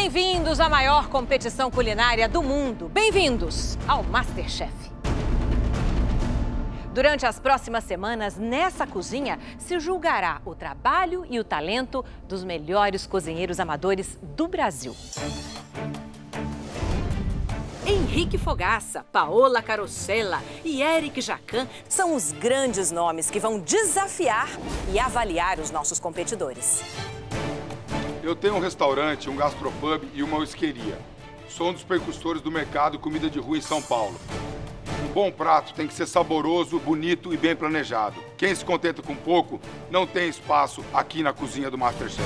Bem-vindos à maior competição culinária do mundo. Bem-vindos ao MasterChef. Durante as próximas semanas, nessa cozinha, se julgará o trabalho e o talento dos melhores cozinheiros amadores do Brasil. Henrique Fogaça, Paola Carosella e Eric Jacan são os grandes nomes que vão desafiar e avaliar os nossos competidores. Eu tenho um restaurante, um gastropub e uma whiskeria. Sou um dos precursores do mercado comida de rua em São Paulo. Um bom prato tem que ser saboroso, bonito e bem planejado. Quem se contenta com pouco não tem espaço aqui na cozinha do MasterChef.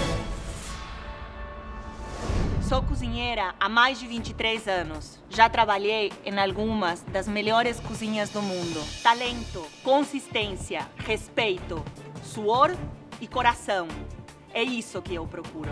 Sou cozinheira há mais de 23 anos. Já trabalhei em algumas das melhores cozinhas do mundo. Talento, consistência, respeito, suor e coração. É isso que eu procuro.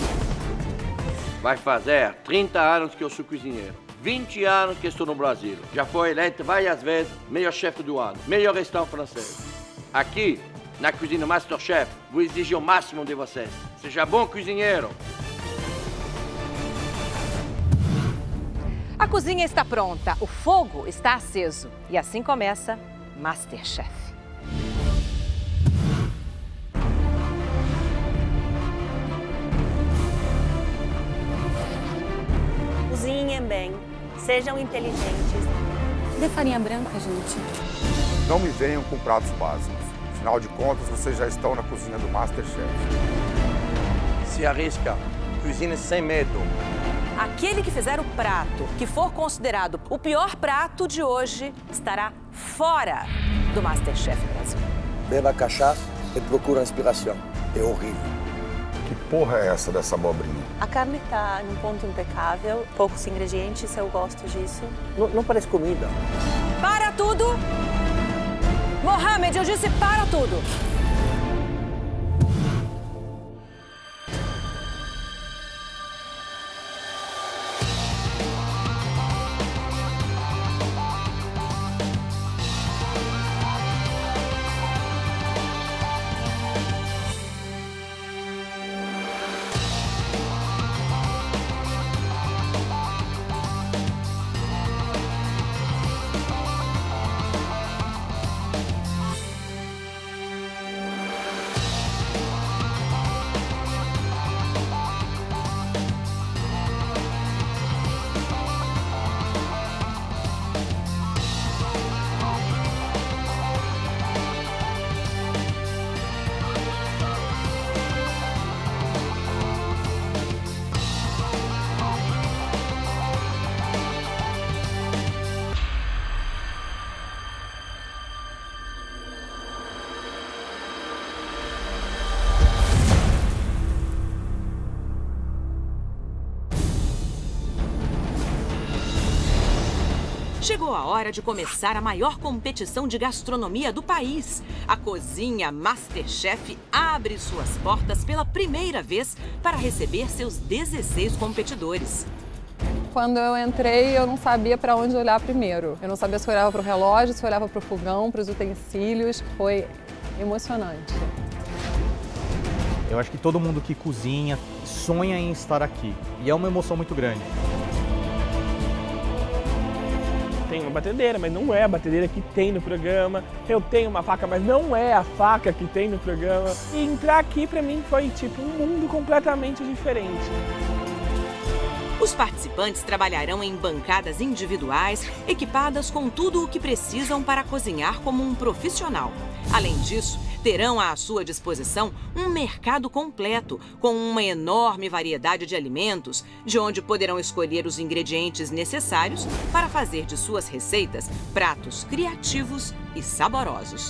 Vai fazer 30 anos que eu sou cozinheiro. 20 anos que estou no Brasil. Já foi eleito várias vezes melhor chefe do ano, melhor restaurante francês. Aqui, na cozinha MasterChef, vou exigir o máximo de vocês. Seja bom cozinheiro. A cozinha está pronta, o fogo está aceso. E assim começa MasterChef. Cozinhem bem, sejam inteligentes. Dê farinha branca, gente. Não me venham com pratos básicos. Afinal de contas, vocês já estão na cozinha do MasterChef. Se arrisca, cozinhe sem medo. Aquele que fizer o prato que for considerado o pior prato de hoje estará fora do MasterChef Brasil. Beba cachaça e procura inspiração. É horrível. Que porra é essa dessa abobrinha? A carne está num ponto impecável, poucos ingredientes, eu gosto disso. Não parece comida. Para tudo! Mohamed, eu disse para tudo! Chegou a hora de começar a maior competição de gastronomia do país. A cozinha MasterChef abre suas portas pela primeira vez para receber seus 16 competidores. Quando eu entrei, eu não sabia para onde olhar primeiro. Eu não sabia se eu olhava para o relógio, se eu olhava para o fogão, para os utensílios. Foi emocionante. Eu acho que todo mundo que cozinha sonha em estar aqui. E é uma emoção muito grande. Tem uma batedeira, mas não é a batedeira que tem no programa. Eu tenho uma faca, mas não é a faca que tem no programa. E entrar aqui pra mim foi tipo um mundo completamente diferente. Os participantes trabalharão em bancadas individuais, equipadas com tudo o que precisam para cozinhar como um profissional. Além disso, terão à sua disposição um mercado completo, com uma enorme variedade de alimentos, de onde poderão escolher os ingredientes necessários para fazer de suas receitas pratos criativos e saborosos.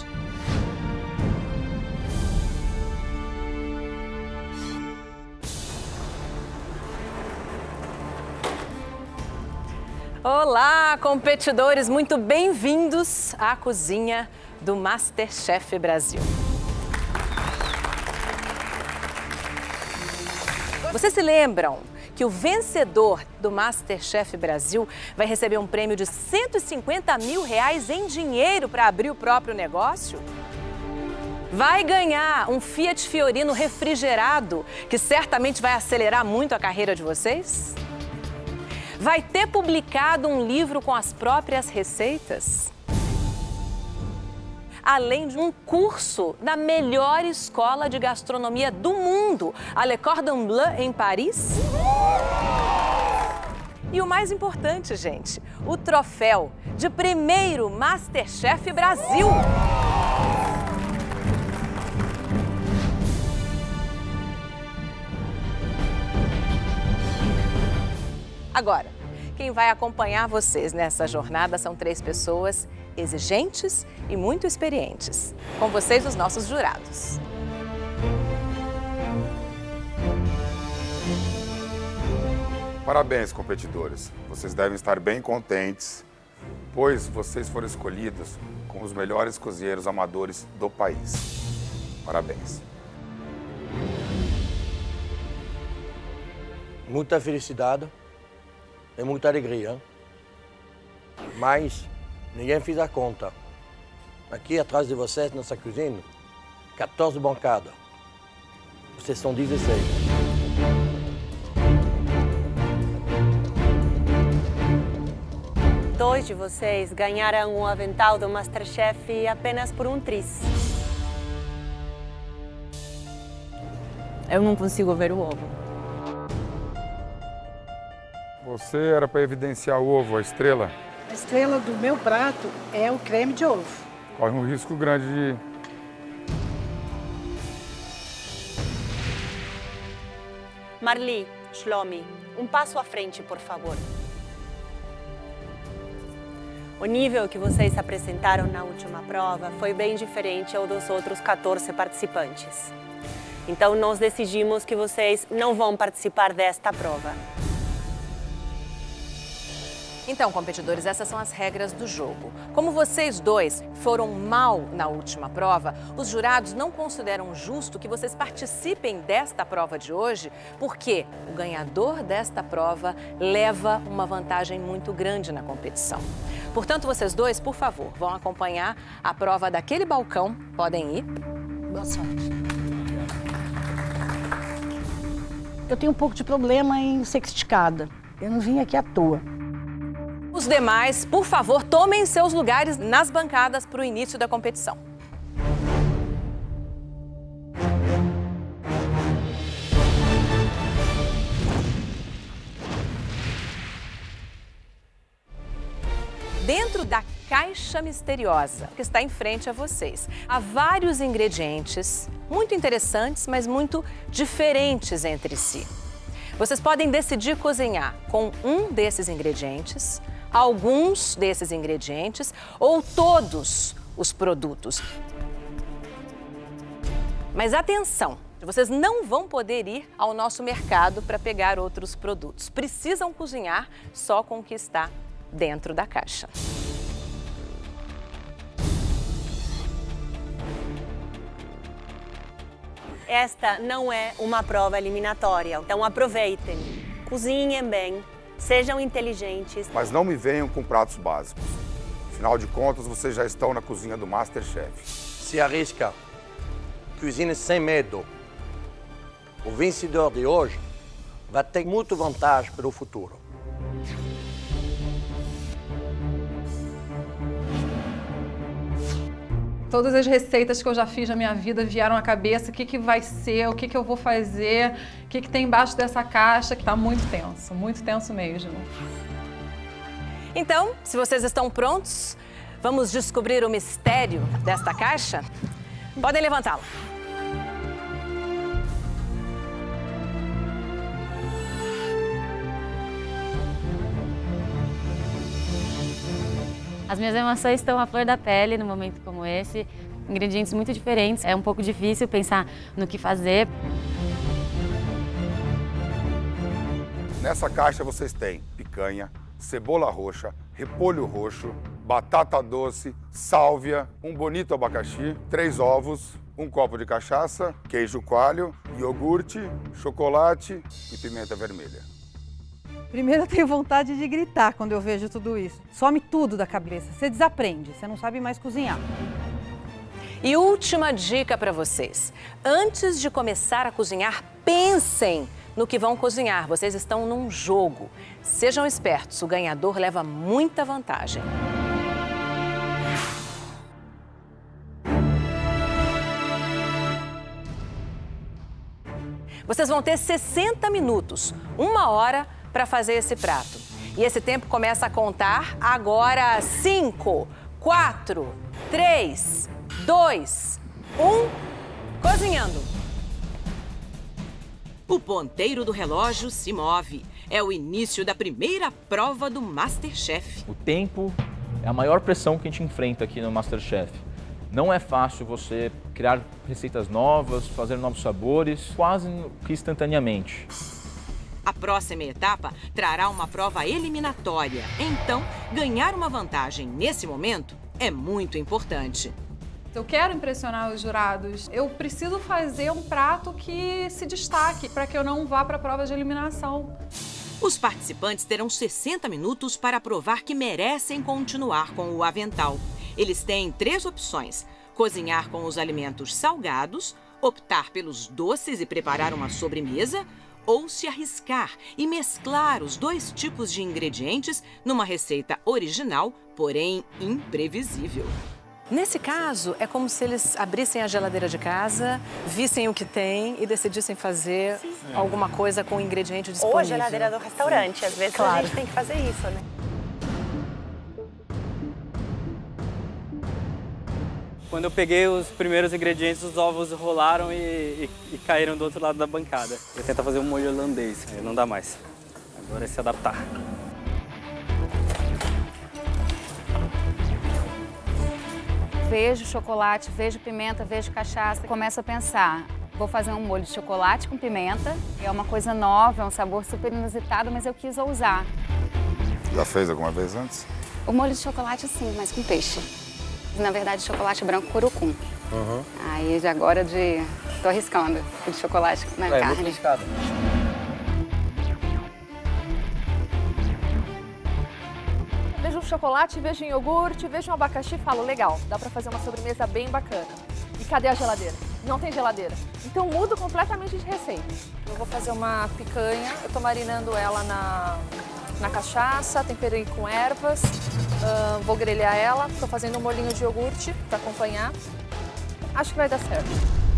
Olá, competidores, muito bem-vindos à cozinha do MasterChef Brasil. Vocês se lembram que o vencedor do MasterChef Brasil vai receber um prêmio de R$150 mil em dinheiro para abrir o próprio negócio? Vai ganhar um Fiat Fiorino refrigerado, que certamente vai acelerar muito a carreira de vocês? Vai ter publicado um livro com as próprias receitas? Além de um curso na melhor escola de gastronomia do mundo, a Le Cordon Bleu, em Paris? E o mais importante, gente, o troféu de primeiro Masterchef Brasil. Agora, quem vai acompanhar vocês nessa jornada são 3 pessoas exigentes e muito experientes. Com vocês, os nossos jurados. Parabéns, competidores. Vocês devem estar bem contentes, pois vocês foram escolhidos como os melhores cozinheiros amadores do país. Parabéns. Muita felicidade e muita alegria. Mas ninguém fez a conta. Aqui atrás de vocês, nessa cozinha, 14 bancadas. Vocês são 16. Dois de vocês ganharam o avental do Masterchef apenas por um triz. Eu não consigo ver o ovo. Você era para evidenciar o ovo, a estrela? A estrela do meu prato é o creme de ovo. Corre um risco grande de... Marli, Shlomi, um passo à frente, por favor. O nível que vocês apresentaram na última prova foi bem diferente ao dos outros 14 participantes. Então, nós decidimos que vocês não vão participar desta prova. Então, competidores, essas são as regras do jogo. Como vocês dois foram mal na última prova, os jurados não consideram justo que vocês participem desta prova de hoje, porque o ganhador desta prova leva uma vantagem muito grande na competição. Portanto, vocês dois, por favor, vão acompanhar a prova daquele balcão. Podem ir. Boa sorte. Eu tenho um pouco de problema em ser criticada. Eu não vim aqui à toa. Os demais, por favor, tomem seus lugares nas bancadas para o início da competição. Dentro da caixa misteriosa que está em frente a vocês, há vários ingredientes muito interessantes, mas muito diferentes entre si. Vocês podem decidir cozinhar com um desses ingredientes, alguns desses ingredientes ou todos os produtos. Mas atenção, vocês não vão poder ir ao nosso mercado para pegar outros produtos. Precisam cozinhar só com o que está dentro da caixa. Esta não é uma prova eliminatória, então aproveitem, cozinhem bem, sejam inteligentes. Mas não me venham com pratos básicos. Afinal de contas, vocês já estão na cozinha do Masterchef. Se arrisca. Cozinhe sem medo. O vencedor de hoje vai ter muita vantagem para o futuro. Todas as receitas que eu já fiz na minha vida vieram à cabeça. O que vai ser, o que eu vou fazer, o que tem embaixo dessa caixa, que tá muito tenso mesmo. Então, se vocês estão prontos, vamos descobrir o mistério desta caixa? Podem levantá-la. As minhas emoções estão à flor da pele num momento como esse. Ingredientes muito diferentes. É um pouco difícil pensar no que fazer. Nessa caixa vocês têm picanha, cebola roxa, repolho roxo, batata doce, sálvia, um bonito abacaxi, 3 ovos, um copo de cachaça, queijo coalho, iogurte, chocolate e pimenta vermelha. Primeiro eu tenho vontade de gritar quando eu vejo tudo isso. Some tudo da cabeça, você desaprende, você não sabe mais cozinhar. E última dica para vocês. Antes de começar a cozinhar, pensem no que vão cozinhar. Vocês estão num jogo. Sejam espertos, o ganhador leva muita vantagem. Vocês vão ter 60 minutos, 1 hora, para fazer esse prato. E esse tempo começa a contar agora. 5, 4, 3, 2, 1, cozinhando. O ponteiro do relógio se move. É o início da primeira prova do MasterChef. O tempo é a maior pressão que a gente enfrenta aqui no MasterChef. Não é fácil você criar receitas novas, fazer novos sabores, quase que instantaneamente. A próxima etapa trará uma prova eliminatória. Então, ganhar uma vantagem nesse momento é muito importante. Se eu quero impressionar os jurados, eu preciso fazer um prato que se destaque para que eu não vá para a prova de eliminação. Os participantes terão 60 minutos para provar que merecem continuar com o avental. Eles têm 3 opções: cozinhar com os alimentos salgados, optar pelos doces e preparar uma sobremesa, ou se arriscar e mesclar os 2 tipos de ingredientes numa receita original, porém imprevisível. Nesse caso, é como se eles abrissem a geladeira de casa, vissem o que tem e decidissem fazer alguma coisa com o ingrediente disponível. Ou a geladeira do restaurante. Às vezes a gente tem que fazer isso, né? Quando eu peguei os primeiros ingredientes, os ovos rolaram e caíram do outro lado da bancada. Eu tento fazer um molho holandês, não dá mais. Agora é se adaptar. Vejo chocolate, vejo pimenta, vejo cachaça. Começo a pensar, vou fazer um molho de chocolate com pimenta. É uma coisa nova, é um sabor super inusitado, mas eu quis ousar. Já fez alguma vez antes? O molho de chocolate, sim, mas com peixe. Na verdade, chocolate branco curucum. Aí, agora tô arriscando de chocolate na carne. É muito arriscado. Vejo um chocolate, vejo um iogurte, vejo um abacaxi e falo, legal, dá pra fazer uma sobremesa bem bacana. E cadê a geladeira? Não tem geladeira. Então mudo completamente de receita. Eu vou fazer uma picanha, eu tô marinando ela na cachaça, temperei com ervas, vou grelhar ela, tô fazendo um molhinho de iogurte pra acompanhar. Acho que vai dar certo.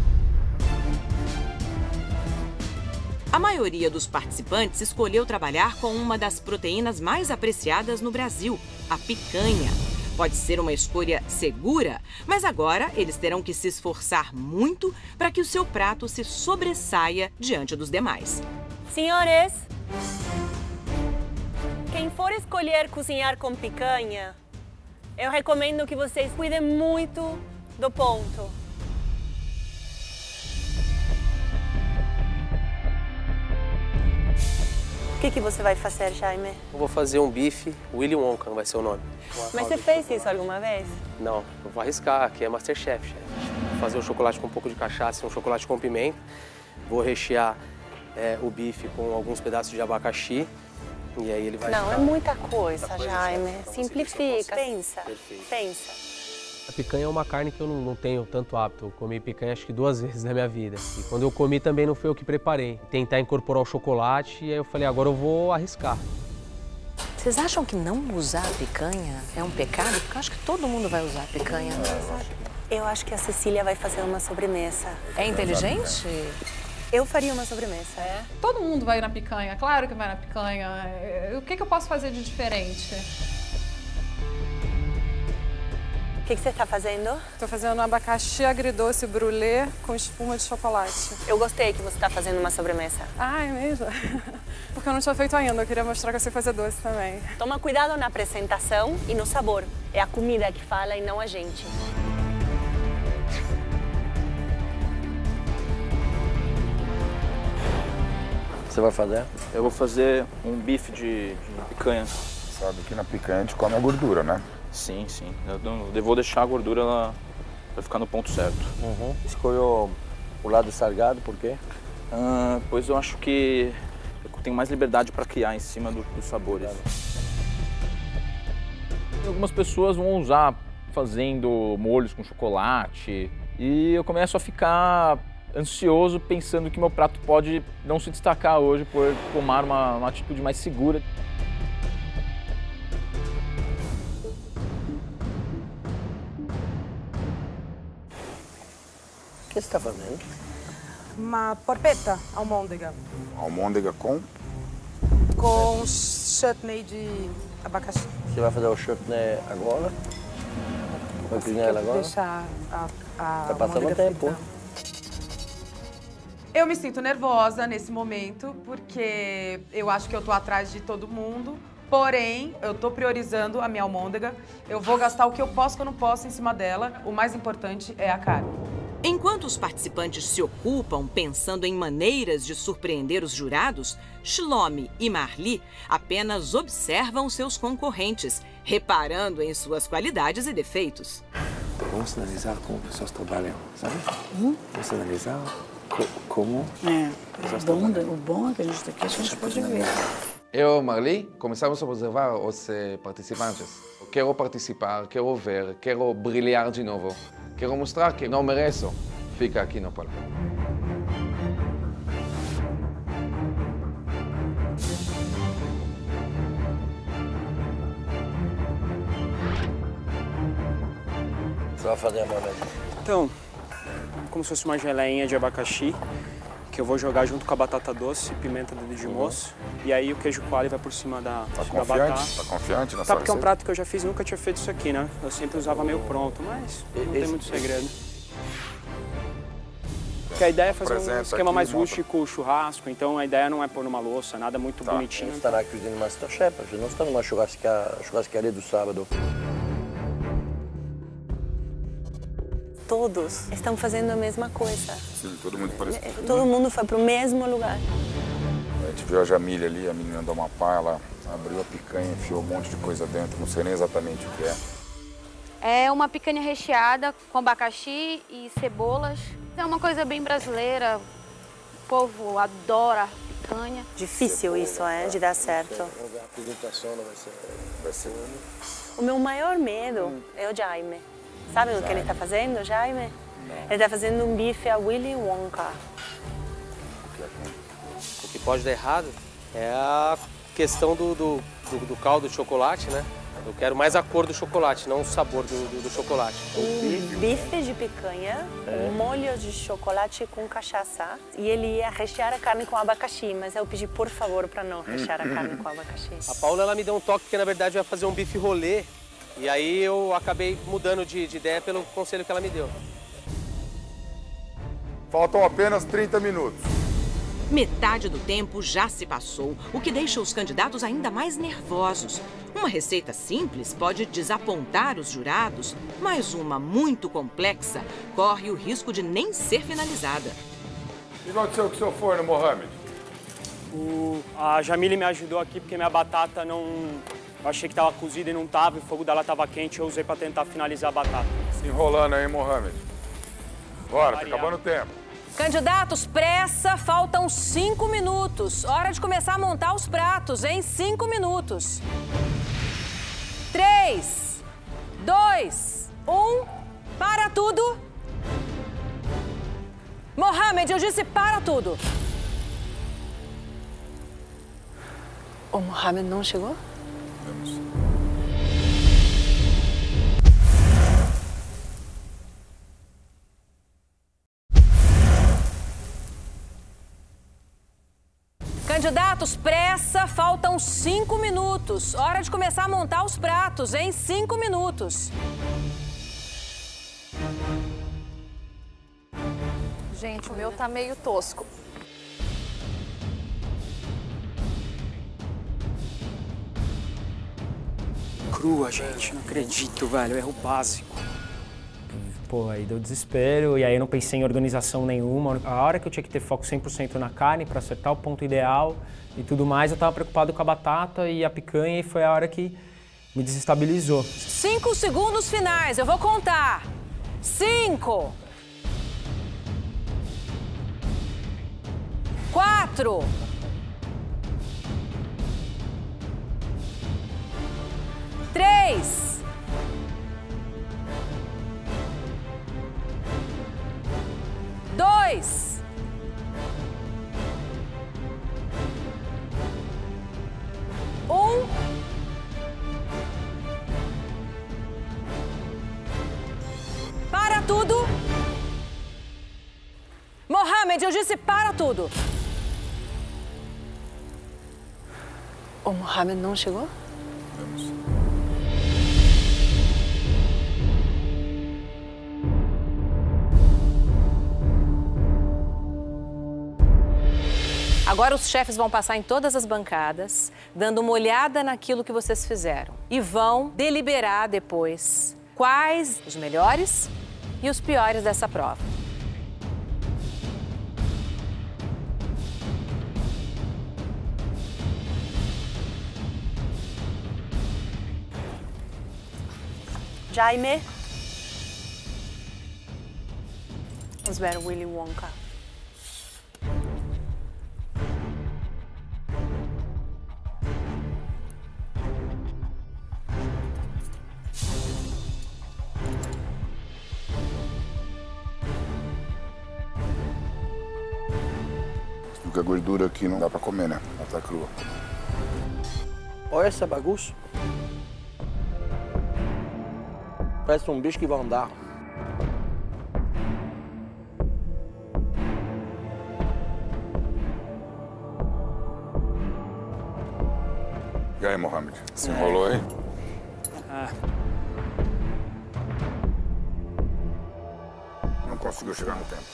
A maioria dos participantes escolheu trabalhar com uma das proteínas mais apreciadas no Brasil, a picanha. Pode ser uma escolha segura, mas agora eles terão que se esforçar muito para que o seu prato se sobressaia diante dos demais. Senhores, quem for escolher cozinhar com picanha, eu recomendo que vocês cuidem muito do ponto. O que você vai fazer, Jaime? Eu vou fazer um bife, Willy Wonka vai ser o nome. Mas você fez isso alguma vez? Não, eu vou arriscar, aqui é MasterChef, chefe. Vou fazer um chocolate com um pouco de cachaça e um chocolate com pimenta. Vou rechear o bife com alguns pedaços de abacaxi. E aí ele vai Não, é muita coisa, Jaime. Simplifica. Pensa, pensa. A picanha é uma carne que eu não tenho tanto hábito. Eu comi picanha acho que 2 vezes na minha vida. E quando eu comi também não foi eu que preparei. Tentar incorporar o chocolate e aí eu falei, agora eu vou arriscar. Vocês acham que não usar picanha é um pecado? Porque eu acho que todo mundo vai usar picanha. Eu acho que a Cecília vai fazer uma sobremesa. É inteligente? Eu faria uma sobremesa. É? Todo mundo vai na picanha, claro que vai na picanha. O que eu posso fazer de diferente? O que você está fazendo? Estou fazendo um abacaxi agridoce brulê com espuma de chocolate. Eu gostei que você está fazendo uma sobremesa. Ah, é mesmo? Porque eu não tinha feito ainda, eu queria mostrar que eu sei fazer doce também. Toma cuidado na apresentação e no sabor. É a comida que fala e não a gente. Você vai fazer? Eu vou fazer um bife de picanha. Sabe que na picanha a gente come a gordura, né? Sim, sim. Eu vou deixar a gordura lá pra ficar no ponto certo. Escolheu o lado salgado, por quê? Pois eu acho que eu tenho mais liberdade para criar em cima dos sabores. Algumas pessoas vão usar fazendo molhos com chocolate. E eu começo a ficar ansioso, pensando que meu prato pode não se destacar hoje por tomar uma atitude mais segura. O que você está fazendo? Uma porpeta almôndega. Almôndega com? Com chutney de abacaxi. Você vai fazer o chutney agora? Vai cozinhar ela agora? Deixar a Tá passando tempo. Eu me sinto nervosa nesse momento, porque eu acho que eu tô atrás de todo mundo. Porém, eu tô priorizando a minha almôndega. Eu vou gastar o que eu posso, que eu não posso em cima dela. O mais importante é a carne. Enquanto os participantes se ocupam pensando em maneiras de surpreender os jurados, Shlomi e Marli apenas observam seus concorrentes, reparando em suas qualidades e defeitos. Vamos analisar como pessoas trabalham, sabe? Vamos analisar como pessoas trabalham. O bom é que a gente está aqui, a gente pode ver. Eu e Marli começamos a observar os participantes. Quero participar, quero ver, quero brilhar de novo. Quero mostrar que não mereço ficar aqui no palco. Você vai fazer a marmelada? Então, como se fosse uma geleinha de abacaxi, que eu vou jogar junto com a batata doce, pimenta dedo de moço, e aí o queijo coalho vai por cima da batata. Tá confiante na Tá, sua porque é um receita? prato que eu já fiz, nunca tinha feito isso aqui, né? Eu sempre usava meio pronto, mas não tem muito segredo. Porque a ideia é fazer um esquema mais rústico, churrasco, então a ideia não é pôr numa louça, nada muito bonitinho. A gente está na cozinha do Masterchef, a gente não está numa churrascaria do sábado. Todos estão fazendo a mesma coisa. Sim, todo mundo parecido. Todo mundo foi para o mesmo lugar. A gente viu a Jamília ali, a menina do Amapá, ela abriu a picanha, enfiou um monte de coisa dentro, não sei nem exatamente o que é. É uma picanha recheada com abacaxi e cebolas. É uma coisa bem brasileira. O povo adora picanha. Difícil isso, de dar certo. A apresentação não vai ser... O meu maior medo é o Jaime. Sabe o que ele está fazendo, Jaime? Ele está fazendo um bife a Willy Wonka. O que pode dar errado é a questão do caldo de chocolate, né? Eu quero mais a cor do chocolate, não o sabor do chocolate. Um bife de picanha, um molho de chocolate com cachaça. E ele ia rechear a carne com abacaxi, mas eu pedi, por favor, para não rechear a carne com abacaxi. A Paula, ela me deu um toque que, na verdade, eu ia fazer um bife rolê. E aí eu acabei mudando de ideia pelo conselho que ela me deu. Faltam apenas 30 minutos. Metade do tempo já se passou, o que deixa os candidatos ainda mais nervosos. Uma receita simples pode desapontar os jurados, mas uma muito complexa corre o risco de nem ser finalizada. O que aconteceu com o seu forno, Mohamed? A Jamile me ajudou aqui porque minha batata não... Eu achei que estava cozida e não estava, e o fogo dela estava quente, eu usei para tentar finalizar a batata. Se enrolando aí, Mohamed. Bora, tá acabando o tempo. Candidatos, pressa, faltam 5 minutos. Hora de começar a montar os pratos em 5 minutos. 3, 2, 1, para tudo. Mohamed, eu disse para tudo. O Mohamed não chegou? Candidatos, pressa, faltam 5 minutos. Hora de começar a montar os pratos em 5 minutos. Gente, o meu tá meio tosco. Crua, gente, não acredito, velho, erro básico. Pô, aí deu desespero e aí eu não pensei em organização nenhuma. A hora que eu tinha que ter foco 100% na carne para acertar o ponto ideal e tudo mais, eu tava preocupado com a batata e a picanha e foi a hora que me desestabilizou. 5 segundos finais, eu vou contar. 5, 4, 3, 2. Para tudo. Mohamed, eu disse para tudo. O Mohamed não chegou? Agora os chefes vão passar em todas as bancadas, dando uma olhada naquilo que vocês fizeram. E vão deliberar depois quais os melhores e os piores dessa prova. Jaime. Vamos ver Willy Wonka. Porque a gordura aqui não dá pra comer, né? Ela tá crua. Olha essa bagunça. Parece um bicho que vai andar. E aí, Mohamed? Se enrolou aí? Não conseguiu chegar no tempo.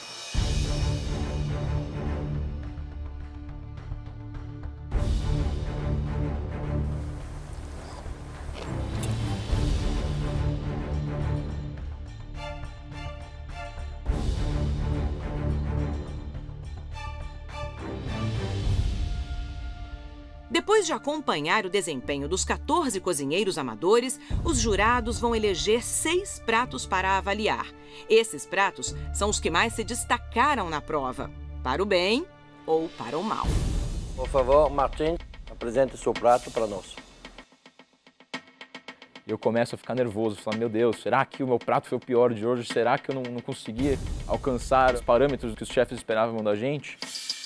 Depois de acompanhar o desempenho dos 14 cozinheiros amadores, os jurados vão eleger 6 pratos para avaliar. Esses pratos são os que mais se destacaram na prova, para o bem ou para o mal. Por favor, Martin, apresente seu prato para nós. Eu começo a ficar nervoso, falando, meu Deus, será que o meu prato foi o pior de hoje? Será que eu não consegui alcançar os parâmetros que os chefes esperavam da gente?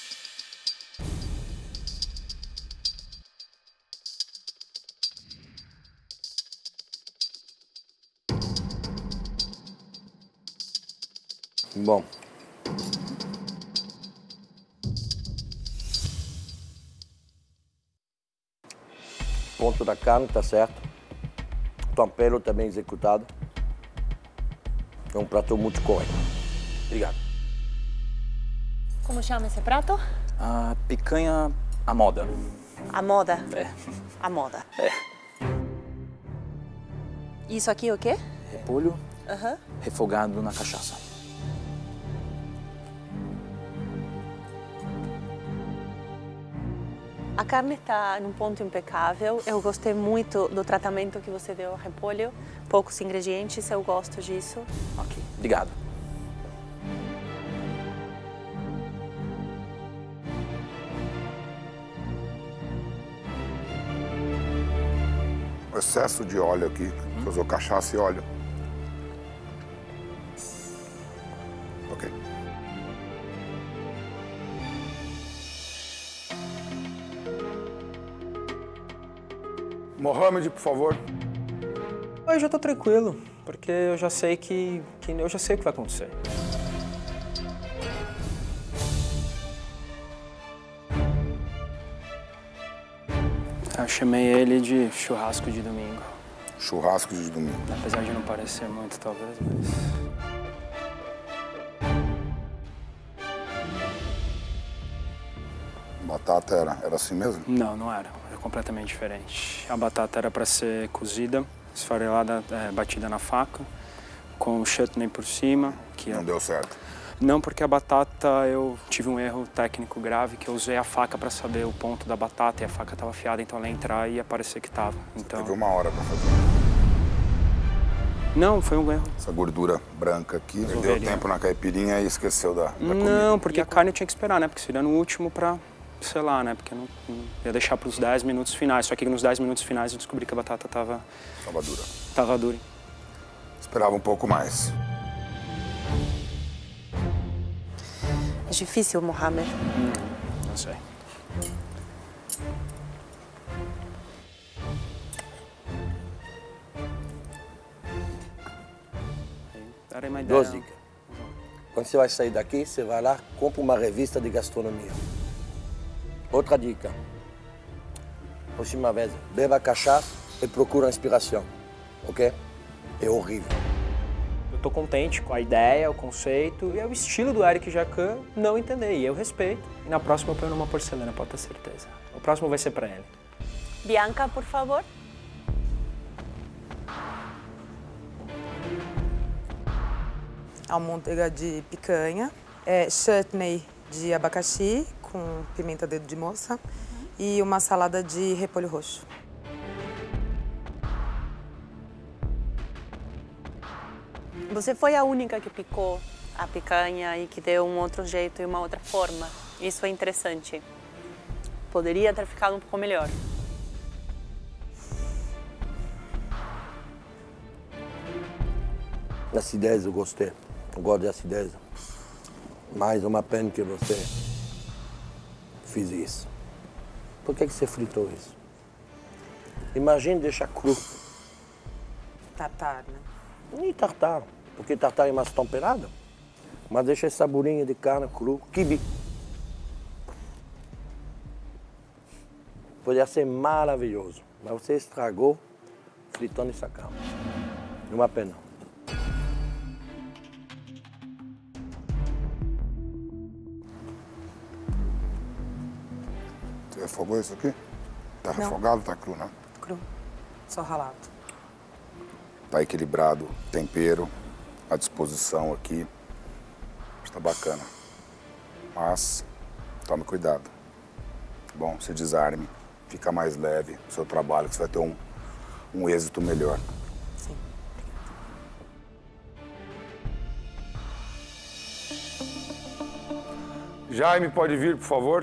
Bom. O ponto da carne está certo. O tempero também executado. É um prato muito correto. Obrigado. Como chama esse prato? A picanha à moda. A moda? É. A moda. É. Isso aqui é o quê? Repolho Aham. refogado na cachaça. A carne está num ponto impecável. Eu gostei muito do tratamento que você deu ao repolho. Poucos ingredientes, eu gosto disso. Ok, obrigado. O excesso de óleo aqui. Você usou cachaça e óleo. Ok. Mohamed, por favor. Eu já tô tranquilo, porque eu já sei que eu já sei o que vai acontecer. Eu chamei ele de churrasco de domingo. Churrasco de domingo. Apesar de não parecer muito, talvez, mas... Batata era assim mesmo? Não, não era. Era completamente diferente. A batata era para ser cozida, esfarelada, batida na faca, com o chutney por cima. Que não deu certo? Não, porque a batata, eu tive um erro técnico grave, que eu usei a faca para saber o ponto da batata e a faca estava afiada, então ela ia entrar e ia parecer que estava. Então... Teve uma hora para fazer. Não, foi um erro. Essa gordura branca aqui, perdeu tempo na caipirinha e esqueceu da comida. Não, porque a carne eu tinha que esperar, né? Porque seria no último para... sei lá, né? Porque eu não ia deixar para os 10 minutos finais. Só que nos 10 minutos finais eu descobri que a batata estava dura. Tava dura. Esperava um pouco mais. É difícil, Mohamed. Não sei. Duas dicas. Quando você vai sair daqui, você vai lá, compra uma revista de gastronomia. Outra dica. Próxima vez, beba cachaça e procura inspiração, ok? É horrível. Eu tô contente com a ideia, o conceito e é o estilo do Eric Jacquin não entender, e eu respeito. E na próxima eu ponho numa porcelana, pode ter certeza. O próximo vai ser para ele. Bianca, por favor. Almôndega de picanha, chutney de abacaxi com pimenta dedo de moça e uma salada de repolho roxo. Você foi a única que picou a picanha e que deu um outro jeito e uma outra forma. Isso é interessante. Poderia ter ficado um pouco melhor. Acidez eu gostei. Eu gosto de acidez. Mais uma pena que você fez isso. Por que você fritou isso? Imagine deixar cru. Tartar, né? Nem tartar, porque tartar é mais temperado. Mas deixa esse saborinho de carne cru, quibe. Poderia ser maravilhoso, mas você estragou fritando essa carne. Uma pena. Você refogou isso aqui? Tá Não. refogado ou tá cru, né? Cru, só ralado. Tá equilibrado, tempero, à disposição aqui. Está bacana. Mas tome cuidado. Bom, se desarme, fica mais leve o seu trabalho, que você vai ter um êxito melhor. Sim. Jaime, pode vir, por favor?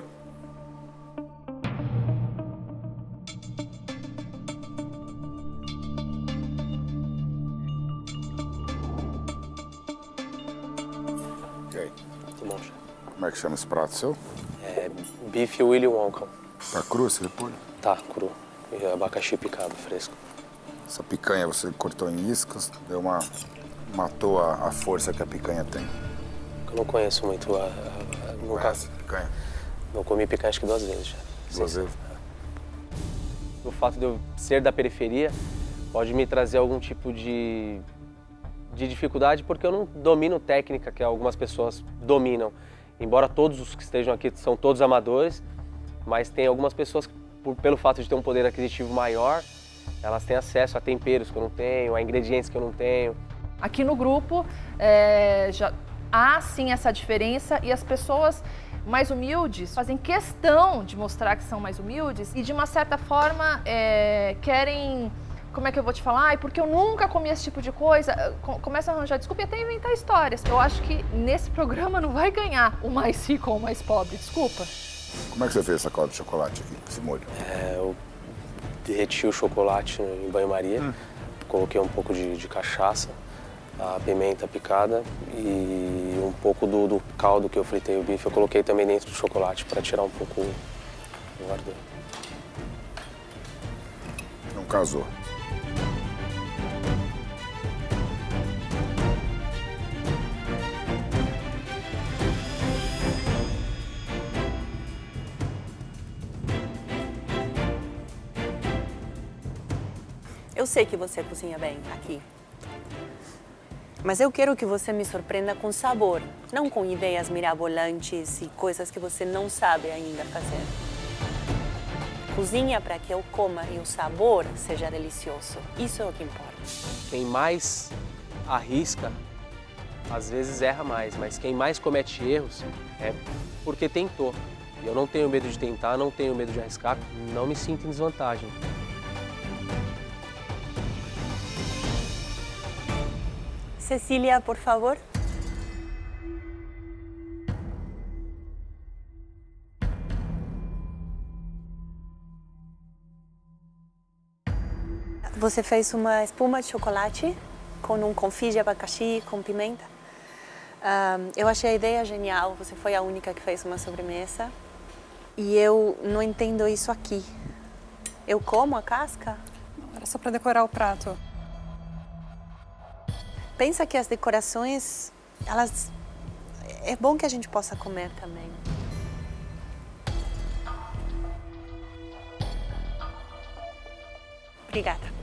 Ok. Muito bom, chefe. Como é que chama esse prato seu? É bife Willy Wonka. Tá cru esse repolho? Tá, cru. E abacaxi picado, fresco. Essa picanha você cortou em iscas, matou a força que a picanha tem. Eu não conheço muito nunca. Conhece picanha? Não comi picanha acho que 2 vezes já. Duas vezes? O fato de eu ser da periferia pode me trazer algum tipo de dificuldade, porque eu não domino técnica que algumas pessoas dominam. Embora todos os que estejam aqui são todos amadores, mas tem algumas pessoas que, pelo fato de ter um poder aquisitivo maior, elas têm acesso a temperos que eu não tenho, a ingredientes que eu não tenho. Aqui no grupo já há sim essa diferença e as pessoas mais humildes fazem questão de mostrar que são mais humildes e de uma certa forma querem, como é que eu vou te falar? Ai, porque eu nunca comi esse tipo de coisa. Começa a arranjar desculpa e até inventar histórias. Eu acho que nesse programa não vai ganhar o mais rico ou o mais pobre, desculpa. Como é que você fez essa calda de chocolate aqui, esse molho? Eu derreti o chocolate em banho-maria, coloquei um pouco de cachaça, a pimenta picada e um pouco do caldo que eu fritei o bife. Eu coloquei também dentro do chocolate para tirar um pouco o ardor. Não casou. Eu sei que você cozinha bem aqui. Mas eu quero que você me surpreenda com sabor, não com ideias mirabolantes e coisas que você não sabe ainda fazer. Cozinha para que eu coma e o sabor seja delicioso. Isso é o que importa. Quem mais arrisca, às vezes erra mais, mas quem mais comete erros é porque tentou. Eu não tenho medo de tentar, não tenho medo de arriscar, não me sinto em desvantagem. Cecília, por favor. Você fez uma espuma de chocolate com um confit de abacaxi com pimenta. Eu achei a ideia genial, você foi a única que fez uma sobremesa. E eu não entendo isso aqui. Eu como a casca? Não, era só para decorar o prato. Pensa que as decorações, elas... É bom que a gente possa comer também. Obrigada.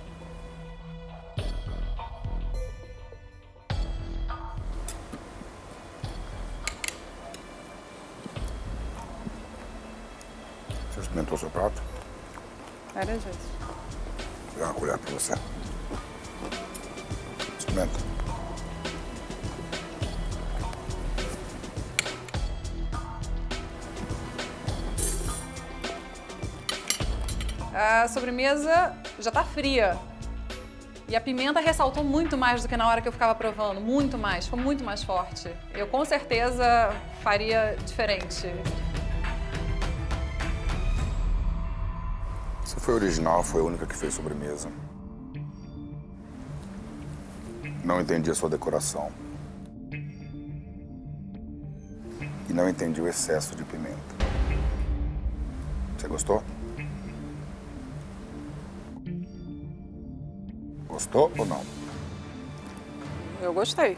Você experimentou o seu prato? Várias vezes. Vou pegar uma colher para você. Experimenta. A sobremesa já tá fria. E a pimenta ressaltou muito mais do que na hora que eu ficava provando. Muito mais, ficou muito mais forte. Eu com certeza faria diferente. Você foi original, foi a única que fez sobremesa. Não entendi a sua decoração. E não entendi o excesso de pimenta. Você gostou? Gostou ou não? Eu gostei.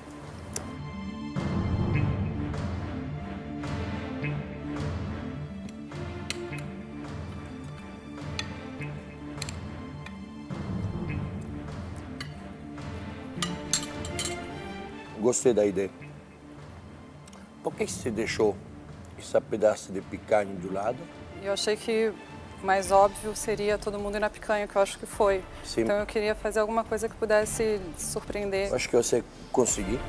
Gostei da ideia. Por que você deixou esse pedaço de picanha do lado? Eu achei que o mais óbvio seria todo mundo ir na picanha, que eu acho que foi. Sim. Então eu queria fazer alguma coisa que pudesse surpreender. Eu acho que você conseguiu.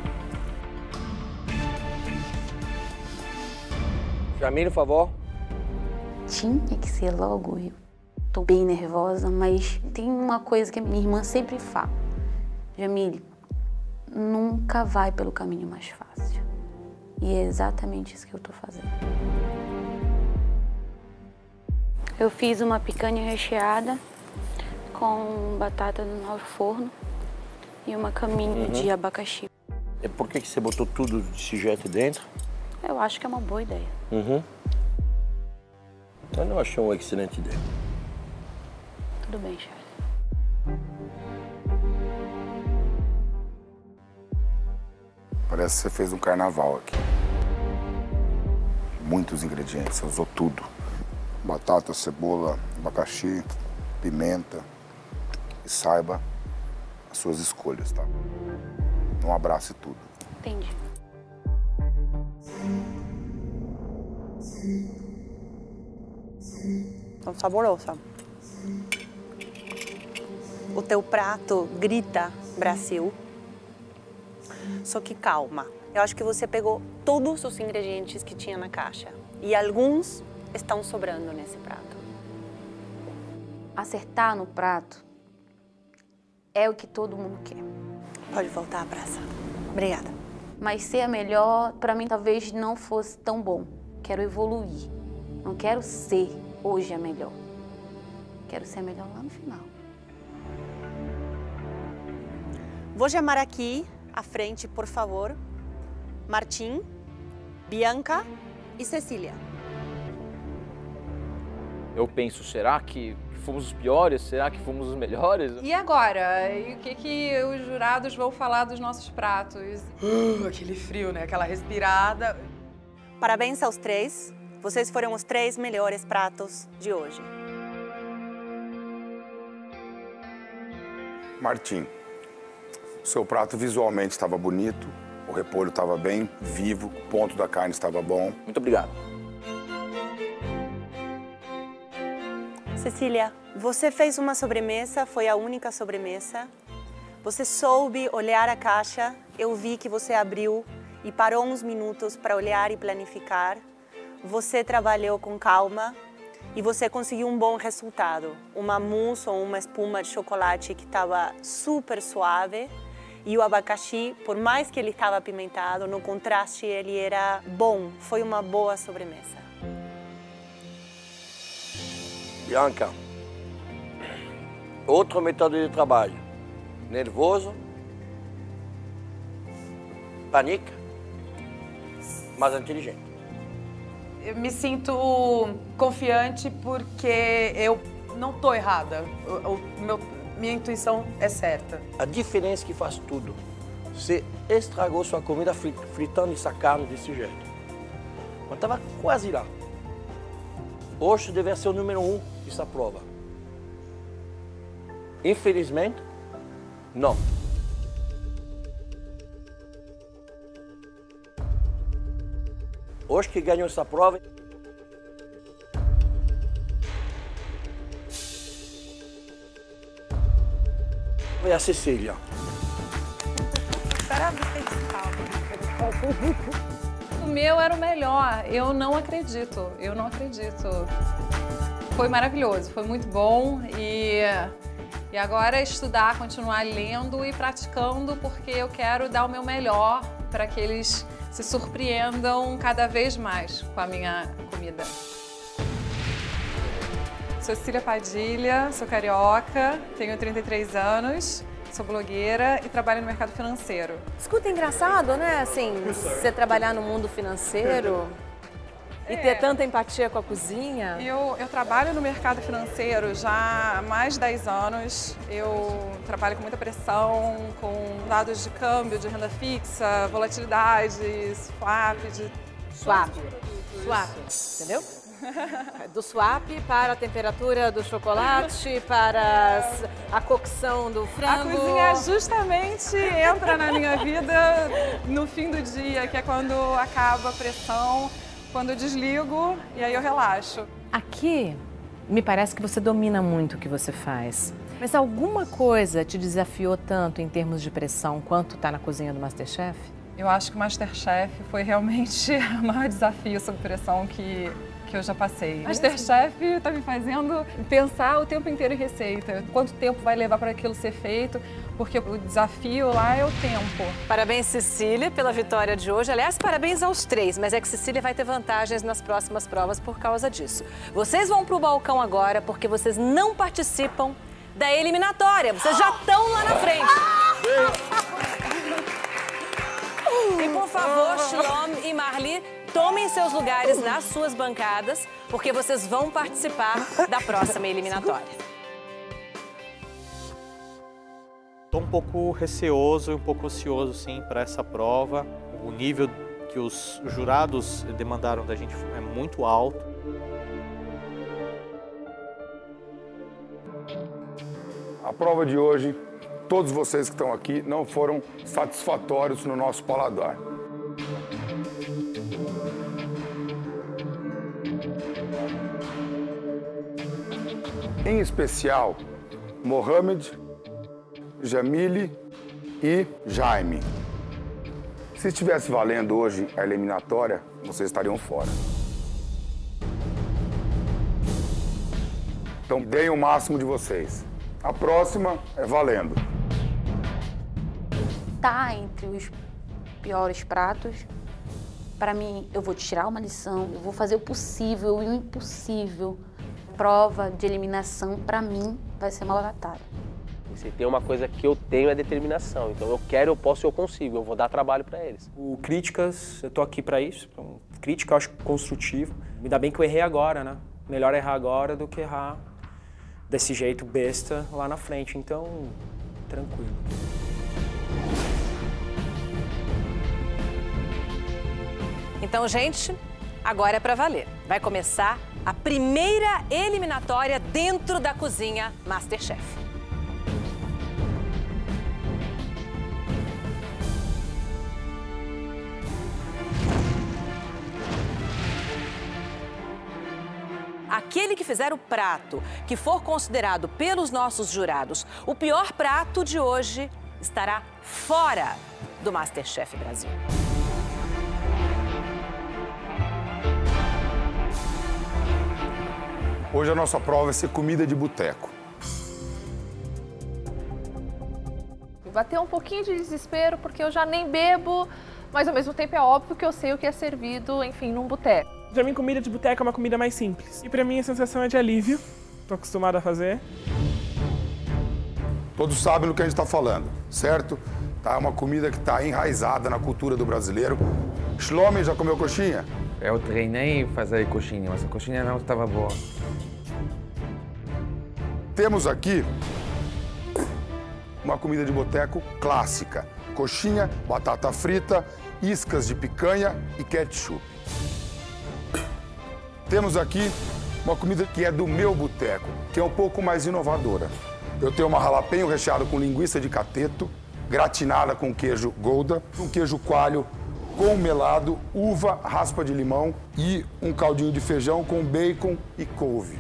Jamile, por favor. Tinha que ser logo eu. Tô bem nervosa, mas tem uma coisa que minha irmã sempre fala. Jamile, nunca vai pelo caminho mais fácil. E é exatamente isso que eu tô fazendo. Eu fiz uma picanha recheada com batata no forno e uma caminho de abacaxi. E por que você botou tudo desse jeito dentro? Eu acho que é uma boa ideia. Eu não achei uma excelente ideia. Tudo bem, chefe. Parece que você fez um carnaval aqui. Muitos ingredientes, você usou tudo. Batata, cebola, abacaxi, pimenta. E saiba as suas escolhas, tá? Não abrace tudo. Entendi. Tão saborosa. O teu prato grita Brasil. Só que calma. Eu acho que você pegou todos os ingredientes que tinha na caixa. E alguns estão sobrando nesse prato. Acertar no prato é o que todo mundo quer. Pode voltar à praça. Obrigada. Mas ser a melhor, para mim, talvez não fosse tão bom. Quero evoluir. Não quero ser hoje a melhor. Quero ser a melhor lá no final. Vou chamar aqui à frente, por favor, Martim, Bianca e Cecília. Eu penso, será que fomos os piores? Será que fomos os melhores? E agora? E o que os jurados vão falar dos nossos pratos? Aquele frio, né? Aquela respirada. Parabéns aos três. Vocês foram os 3 melhores pratos de hoje. Martim, seu prato visualmente estava bonito, o repolho estava bem vivo, o ponto da carne estava bom. Muito obrigado. Cecília, você fez uma sobremesa, foi a única sobremesa. Você soube olhar a caixa, eu vi que você abriu e parou uns minutos para olhar e planificar. Você trabalhou com calma e você conseguiu um bom resultado. Uma mousse ou uma espuma de chocolate que estava super suave. E o abacaxi, por mais que ele estava apimentado, no contraste ele era bom. Foi uma boa sobremesa. Bianca, outra méthode de trabalho. Nervoso, pânico, mas inteligente. Eu me sinto confiante porque eu não estou errada. Minha intuição é certa. A diferença que faz tudo. Você estragou sua comida fritando essa carne desse jeito. Mas estava quase lá. Hoje deve ser o número 1 dessa prova. Infelizmente, não. Hoje que ganhou essa prova é a Cecília. Parabéns, O meu era o melhor. Eu não acredito. Foi maravilhoso, foi muito bom e agora é estudar, continuar lendo e praticando porque eu quero dar o meu melhor para que eles se surpreendam cada vez mais com a minha comida. Sou Cecília Padilha, sou carioca, tenho 33 anos, sou blogueira e trabalho no mercado financeiro. Escuta, engraçado, né? Assim, você trabalhar no mundo financeiro e ter tanta empatia com a cozinha. Eu trabalho no mercado financeiro já há mais de 10 anos. Eu trabalho com muita pressão, com dados de câmbio, de renda fixa, volatilidade, swap, Swap, entendeu? Do swap para a temperatura do chocolate, para a cocção do frango. A cozinha justamente entra na minha vida no fim do dia, que é quando acaba a pressão, quando eu desligo e aí eu relaxo. Aqui, me parece que você domina muito o que você faz. Mas alguma coisa te desafiou tanto em termos de pressão quanto está na cozinha do MasterChef? Eu acho que o MasterChef foi realmente o maior desafio sob pressão que eu já passei. MasterChef está me fazendo pensar o tempo inteiro em receita. Quanto tempo vai levar para aquilo ser feito, porque o desafio lá é o tempo. Parabéns, Cecília, pela vitória de hoje. Aliás, parabéns aos 3, mas é que Cecília vai ter vantagens nas próximas provas por causa disso. Vocês vão para o balcão agora porque vocês não participam da eliminatória. Vocês já estão lá na frente. E por favor, Shlom e Marli, tomem seus lugares nas suas bancadas, porque vocês vão participar da próxima eliminatória. Estou um pouco receoso e um pouco ansioso, sim, para essa prova. O nível que os jurados demandaram da gente é muito alto. A prova de hoje, todos vocês que estão aqui não foram satisfatórios no nosso paladar. Em especial, Mohamed, Jamile e Jaime. Se estivesse valendo hoje a eliminatória, vocês estariam fora. Então, deem o máximo de vocês. A próxima é valendo. Tá entre os piores pratos. Para mim, eu vou tirar uma lição, eu vou fazer o possível e o impossível. Prova de eliminação, para mim, vai ser uma batalha. Se tem uma coisa que eu tenho é determinação. Então eu quero, eu posso e eu consigo. Eu vou dar trabalho para eles. Críticas, eu tô aqui para isso. Crítica eu acho construtivo. Me dá bem que eu errei agora, né? Melhor errar agora do que errar desse jeito besta lá na frente. Então, tranquilo. Então, gente, agora é para valer. Vai começar a primeira eliminatória dentro da cozinha MasterChef. Aquele que fizer o prato que for considerado pelos nossos jurados o pior prato de hoje estará fora do MasterChef Brasil. Hoje a nossa prova vai ser comida de boteco. Bateu um pouquinho de desespero porque eu já nem bebo, mas ao mesmo tempo é óbvio que eu sei o que é servido, enfim, num boteco. Pra mim, comida de boteco é uma comida mais simples. E pra mim, a sensação é de alívio. Tô acostumada a fazer. Todos sabem do que a gente está falando, certo? tá? É uma comida que está enraizada na cultura do brasileiro. Shlomi, já comeu coxinha? Eu treinei fazer coxinha, mas a coxinha não estava boa. Temos aqui uma comida de boteco clássica. Coxinha, batata frita, iscas de picanha e ketchup. Temos aqui uma comida que é do meu boteco, que é um pouco mais inovadora. Eu tenho uma jalapeño recheada com linguiça de cateto, gratinada com queijo Gouda, um queijo coalho com melado, uva, raspa de limão e um caldinho de feijão com bacon e couve.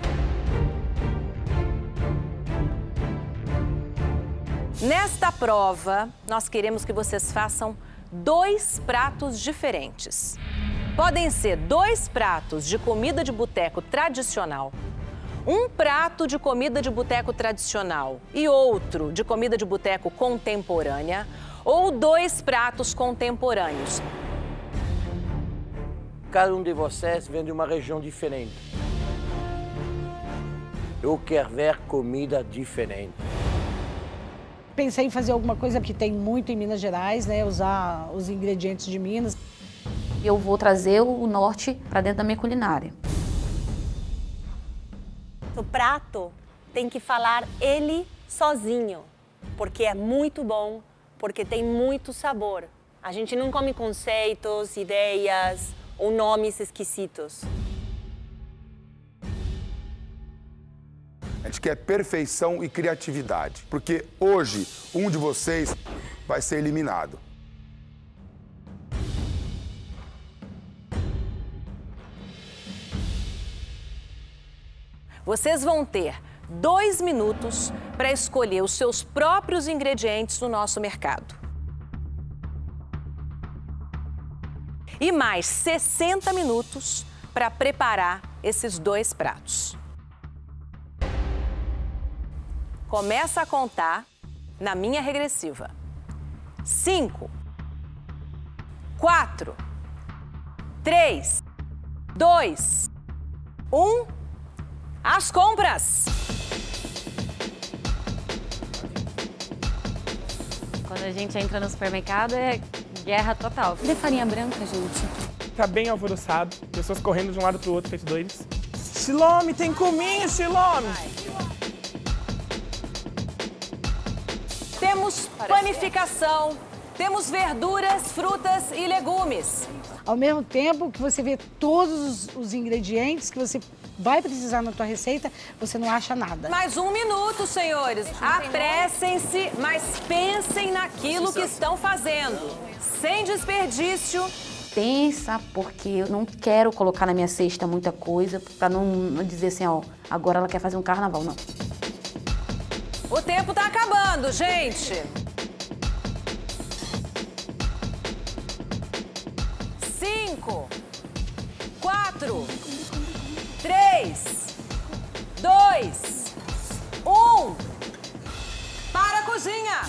Nesta prova, nós queremos que vocês façam 2 pratos diferentes. Podem ser 2 pratos de comida de boteco tradicional, um prato de comida de boteco tradicional e outro de comida de boteco contemporânea, ou 2 pratos contemporâneos. Cada um de vocês vem de uma região diferente. Eu quero ver comida diferente. Pensei em fazer alguma coisa que tem muito em Minas Gerais, né? Usar os ingredientes de Minas. Eu vou trazer o norte para dentro da minha culinária. O prato tem que falar ele sozinho, porque é muito bom, porque tem muito sabor. A gente não come conceitos, ideias ou nomes esquisitos. A gente quer perfeição e criatividade, porque hoje um de vocês vai ser eliminado. Vocês vão ter 2 minutos para escolher os seus próprios ingredientes no nosso mercado. E mais 60 minutos para preparar esses 2 pratos. Começa a contar na minha regressiva. 5, 4, 3, 2, 1. As compras! Quando a gente entra no supermercado é guerra total. Cadê farinha branca, gente? Tá bem alvoroçado, pessoas correndo de um lado pro outro, feito doidos. Shlomi, tem cominho, Shlomi! Temos panificação, temos verduras, frutas e legumes. Ao mesmo tempo que você vê todos os ingredientes que você vai precisar na tua receita, você não acha nada. Mais 1 minuto, senhores. Apressem-se, mas pensem naquilo que estão fazendo. Sem desperdício. Pensa, porque eu não quero colocar na minha cesta muita coisa, para não dizer assim, ó, agora ela quer fazer um carnaval, não. O tempo tá acabando, gente. 5, 4, 3, 2, 1. Para a cozinha.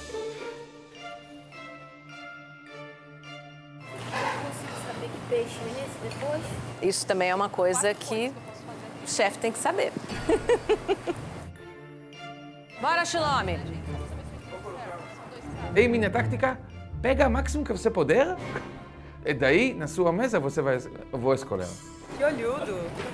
Consigo saber que peixe é esse depois? Isso também é uma coisa que o chefe tem que saber. Bora, Shlomi. E minha tática, pega o máximo que você puder, e daí, na sua mesa, eu vou escolher. Que olhudo!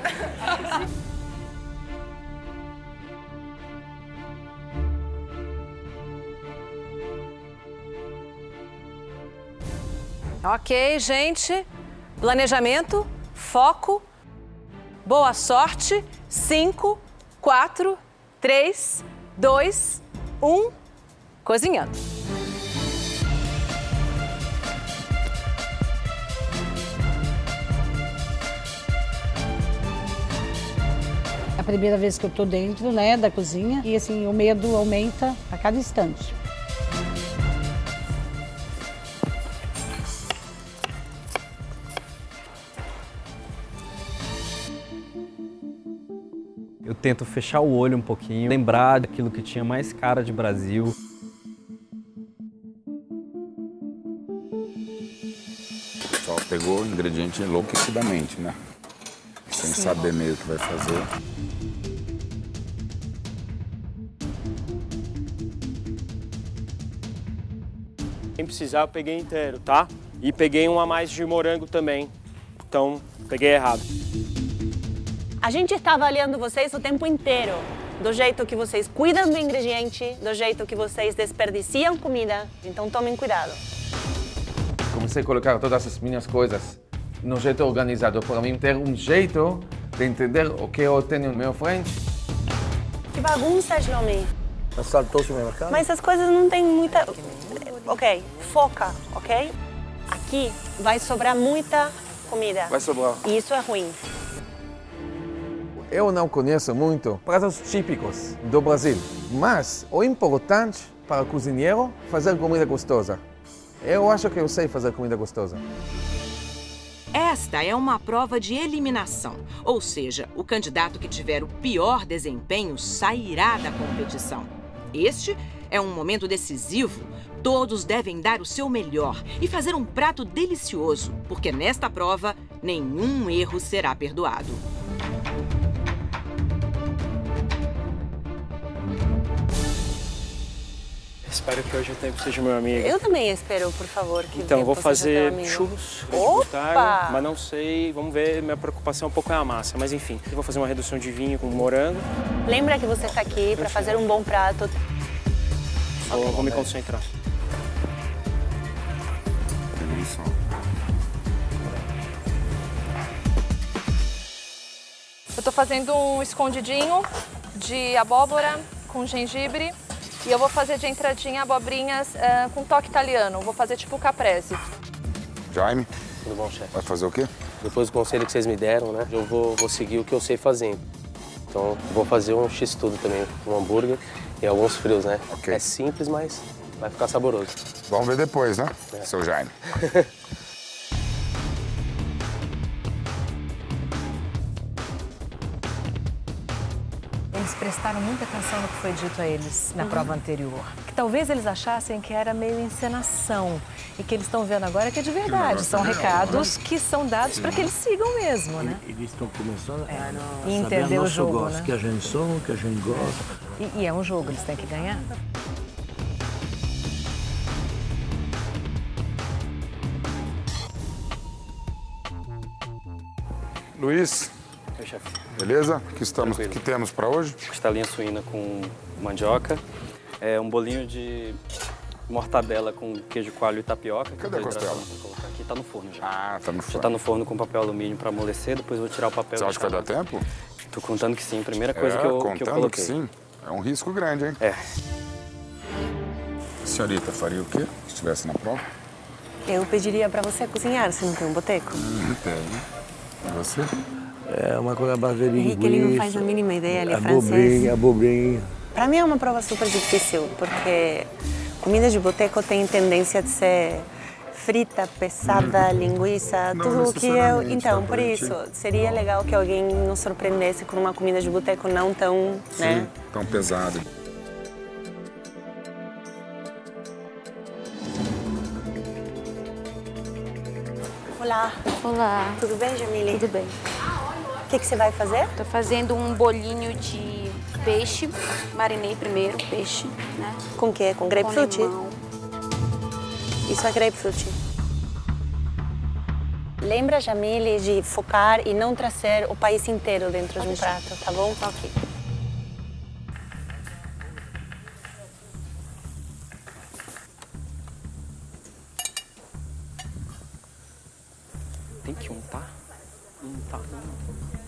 Ok, gente. Planejamento, foco, boa sorte. 5, 4, 3, 2, 1. Cozinhando. É a primeira vez que eu tô dentro, né, da cozinha e assim, o medo aumenta a cada instante. Eu tento fechar o olho um pouquinho, lembrar daquilo que tinha mais cara de Brasil. O pessoal pegou o ingrediente enlouquecidamente, né? Sem saber meio o que vai fazer. Quem precisar, eu peguei inteiro, tá? E peguei um a mais de morango também. Então, peguei errado. A gente está avaliando vocês o tempo inteiro. Do jeito que vocês cuidam do ingrediente, do jeito que vocês desperdiciam comida. Então tomem cuidado. Comecei a colocar todas as minhas coisas no jeito organizado, para mim ter um jeito de entender o que eu tenho na minha frente. Que bagunça, Shlomi. Assaltou o supermercado? Mas as coisas não têm muita... Ok, foca, ok? Aqui vai sobrar muita comida. Vai sobrar. E isso é ruim. Eu não conheço muito pratos típicos do Brasil, mas o importante para o cozinheiro é fazer comida gostosa. Eu acho que eu sei fazer comida gostosa. Esta é uma prova de eliminação, ou seja, o candidato que tiver o pior desempenho sairá da competição. Este é um momento decisivo. Todos devem dar o seu melhor e fazer um prato delicioso, porque nesta prova, nenhum erro será perdoado. Espero que hoje o tempo seja meu amigo. Eu também espero, por favor, que Então, o vou tempo fazer seja teu churros, Opa! mas não sei, vamos ver, minha preocupação um pouco é a massa, mas enfim. Eu vou fazer uma redução de vinho com morango. Lembra que você está aqui para fazer um bom prato. Vou me concentrar. Eu tô fazendo um escondidinho de abóbora com gengibre e eu vou fazer de entradinha abobrinhas com toque italiano. Vou fazer tipo caprese. Jaime? Tudo bom, chefe? Vai fazer o quê? Depois do conselho que vocês me deram, né? Eu vou seguir o que eu sei fazer. Então, vou fazer um x-tudo também, um hambúrguer e alguns frios, né? Ok. É simples, mas vai ficar saboroso. Vamos ver depois, né, seu Jaime? Eles prestaram muita atenção no que foi dito a eles na prova anterior. Que talvez eles achassem que era meio encenação. E que eles estão vendo agora que é de verdade. São recados que são dados para que eles sigam mesmo, né? Eles estão começando a entender saber o nosso jogo, gosto, né? que a gente somos, que a gente gosta. E é um jogo, eles têm que ganhar. Luiz, Oi, chefe. beleza? O que temos para hoje? Costelinha suína com mandioca, um bolinho de mortadela com queijo coalho e tapioca. Cadê a costela? Aqui tá no forno já. Ah, tá no forno. Já tá no forno com papel alumínio para amolecer, depois eu vou tirar o papel. Você acha que vai dar tempo? Tô contando que sim, primeira coisa que eu contando coloquei. que sim. É um risco grande, hein? É. A senhorita faria o quê se estivesse na prova? Eu pediria para você cozinhar, se não tem um boteco. Tem. E você? É uma coisa base de linguiça. Henrique, ele não faz a mínima ideia, ele é francês. Abobrinha. Para mim é uma prova super difícil, porque comida de boteco tem tendência de ser frita, pesada, linguiça, tudo o que eu... Então, por isso, seria legal que alguém nos surpreendesse com uma comida de boteco não tão, né? Tão pesada. Olá. Olá. Tudo bem, Jamile? Tudo bem. O que você vai fazer? Tô fazendo um bolinho de peixe. Marinei primeiro o peixe, né? Com o quê? Com grapefruit? Com limão. Isso é grapefruit. Lembra, Jamile, de focar e não trazer o país inteiro dentro de um prato, tá bom? Ok. Tem que untar? Untar não.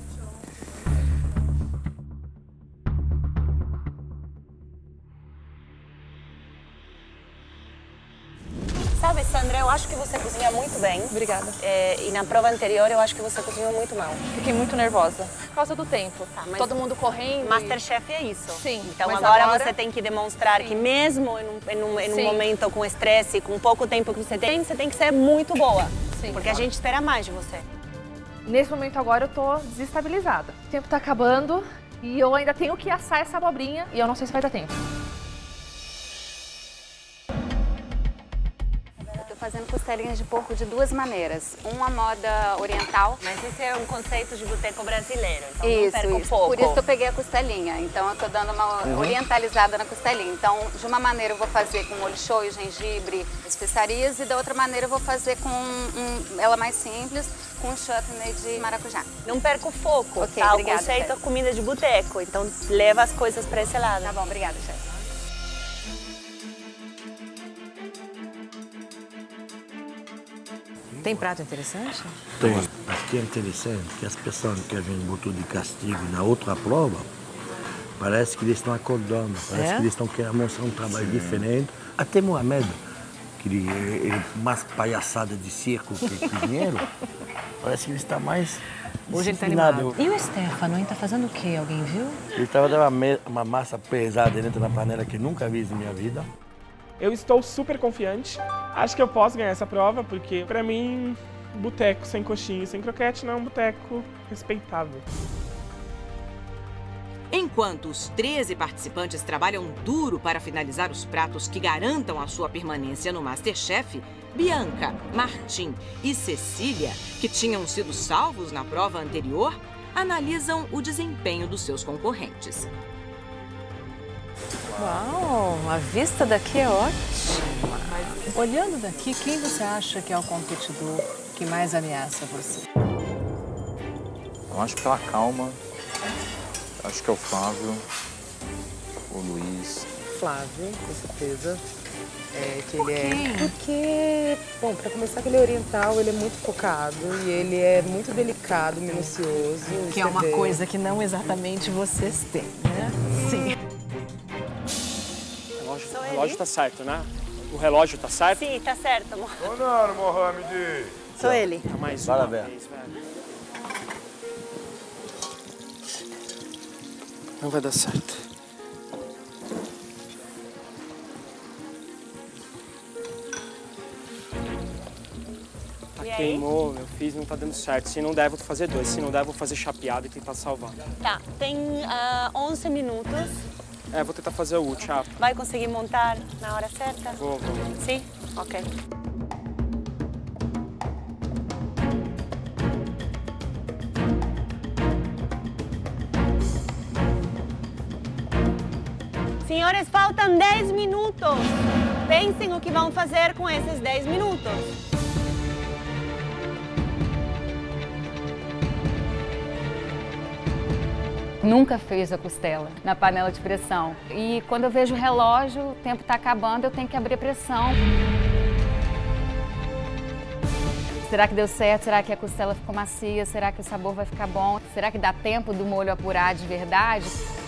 Sabe, Sandra, eu acho que você cozinha muito bem. Obrigada. E na prova anterior eu acho que você cozinhou muito mal. Fiquei muito nervosa por causa do tempo. Tá, mas todo mundo correndo. Masterchef é isso. Sim. Então mas agora você tem que demonstrar que mesmo em um Sim. momento com estresse, com pouco tempo que você tem que ser muito boa. Sim, porque a gente espera mais de você. Nesse momento agora eu tô desestabilizada. O tempo tá acabando e eu ainda tenho que assar essa abobrinha e eu não sei se vai dar tempo. fazendo costelinhas de porco de duas maneiras. Uma moda oriental. Mas esse é um conceito de boteco brasileiro, então Isso, não perca o isso. foco. Por isso que eu peguei a costelinha. Então eu tô dando uma orientalizada na costelinha. Então, de uma maneira eu vou fazer com molho shoyu, gengibre, especiarias, e da outra maneira eu vou fazer com ela mais simples, com chutney de maracujá. Não perca o foco, Ok, tá? obrigada, O conceito chefe. é comida de boteco, então leva as coisas para esse lado. Tá bom, obrigada, chefe. Tem prato interessante? Tem. Mas que é interessante que as pessoas que a gente botou de castigo na outra prova, parece que eles estão acordando, parece que eles estão querendo mostrar um trabalho diferente. Até Mohamed, que ele é mais palhaçada de circo que cozinheiro, parece que ele está mais Hoje ele tá disciplinado. animado. E o Stefano, hein? Tá fazendo o quê? Alguém viu? Ele estava dando uma massa pesada dentro da panela que nunca vi na minha vida. Eu estou super confiante. Acho que eu posso ganhar essa prova, porque pra mim, boteco sem coxinha e sem croquete não é um boteco respeitável. Enquanto os 13 participantes trabalham duro para finalizar os pratos que garantam a sua permanência no MasterChef, Bianca, Martim e Cecília, que tinham sido salvos na prova anterior, analisam o desempenho dos seus concorrentes. Uau, a vista daqui é ótima. Mas, olhando daqui, quem você acha que é o competidor que mais ameaça você? Eu acho que pela calma, acho que é o Flávio, o Luiz. Flávio, com certeza. Que ele quê? Porque, bom, pra começar que ele é oriental, ele é muito focado e ele é muito delicado, minucioso. Que é uma coisa que não exatamente vocês têm, né? Sim. O relógio tá certo, né? O relógio tá certo? Sim, tá certo, amor. Não, Mohamed. Sou ele. Tá mais uma Parabéns. vez, velho. Não vai dar certo. E aí? Queimou, eu fiz, não tá dando certo. Se não der, vou fazer 2. Se não der, vou fazer chapeado e tentar salvar. Tá, tem 11 minutos. Vou tentar fazer o último. Vai conseguir montar na hora certa? Vou. Sim? Ok. Senhores, faltam 10 minutos. Pensem o que vão fazer com esses 10 minutos. Nunca fez a costela na panela de pressão. E quando eu vejo o relógio, o tempo está acabando, eu tenho que abrir a pressão. Será que deu certo? Será que a costela ficou macia? Será que o sabor vai ficar bom? Será que dá tempo do molho apurar de verdade?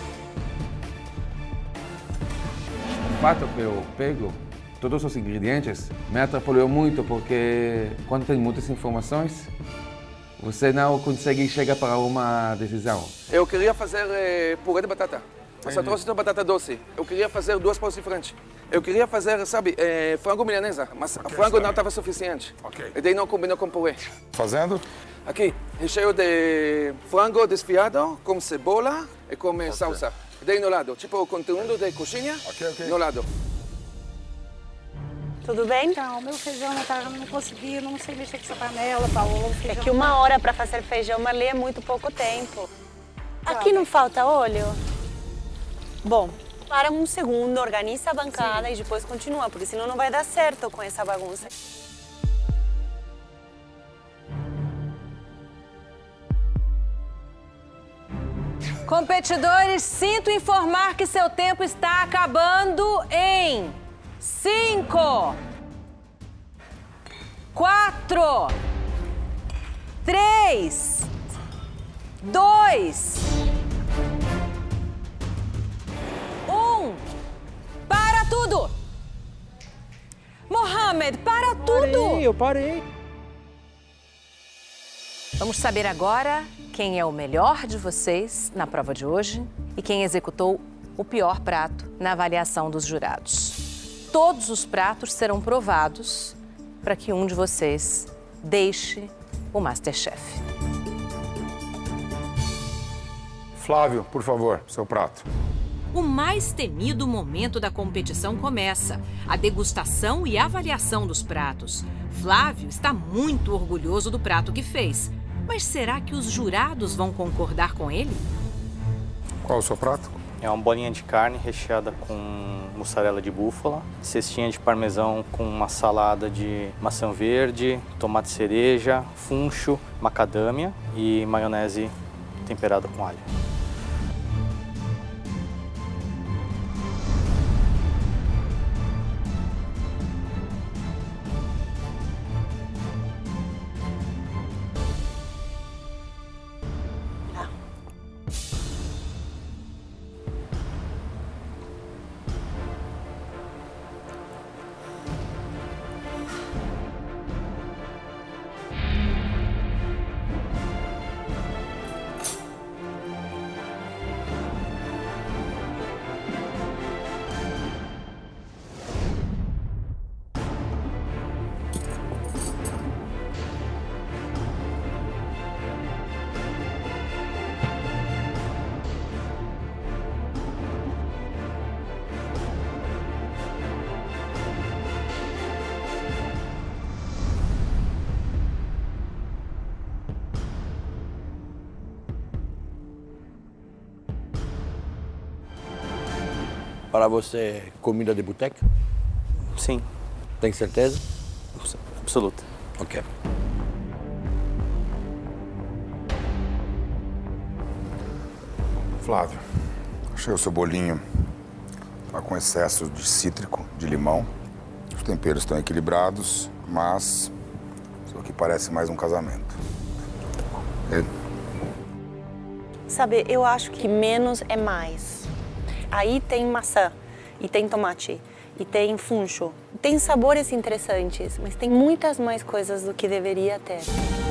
O fato que eu pego todos os ingredientes me atrapalhou muito, porque quando tem muitas informações, você não consegue chegar para uma decisão. Eu queria fazer purê de batata, mas eu trouxe batata doce. Eu queria fazer 2 pães diferentes. Eu queria fazer, sabe, frango milanesa, mas frango não estava suficiente. E daí não combinou com purê. Fazendo? Aqui, recheio de frango desfiado com cebola e com salsa. E daí no lado, tipo o conteúdo de coxinha, no lado. Tudo bem? Não, meu feijão não consegui, não sei mexer com essa panela, Paola. É que 1 hora para fazer feijão Marli é muito pouco tempo. Aqui não falta óleo? Bom, para um segundo, organiza a bancada e depois continua, porque senão não vai dar certo com essa bagunça. Competidores, sinto informar que seu tempo está acabando em 5, 4, 3, 2, 1. Para tudo! Mohamed, para tudo! Eu parei. Vamos saber agora quem é o melhor de vocês na prova de hoje e quem executou o pior prato na avaliação dos jurados. Todos os pratos serão provados para que um de vocês deixe o MasterChef. Flávio, por favor, seu prato. o mais temido momento da competição começa: a degustação e avaliação dos pratos. Flávio está muito orgulhoso do prato que fez. Mas será que os jurados vão concordar com ele? Qual o seu prato? É uma bolinha de carne recheada com mussarela de búfala, cestinha de parmesão com uma salada de maçã verde, tomate cereja, funcho, macadâmia e maionese temperada com alho. Para você, comida de boteca? Sim. Tem certeza? Absoluta. Ok. Flávio, achei o seu bolinho tá com excesso de cítrico, de limão. Os temperos estão equilibrados, mas isso aqui parece mais um casamento. Sabe, eu acho que menos é mais. Aí tem maçã, e tem tomate, e tem funcho. Tem sabores interessantes, mas tem muitas mais coisas do que deveria ter.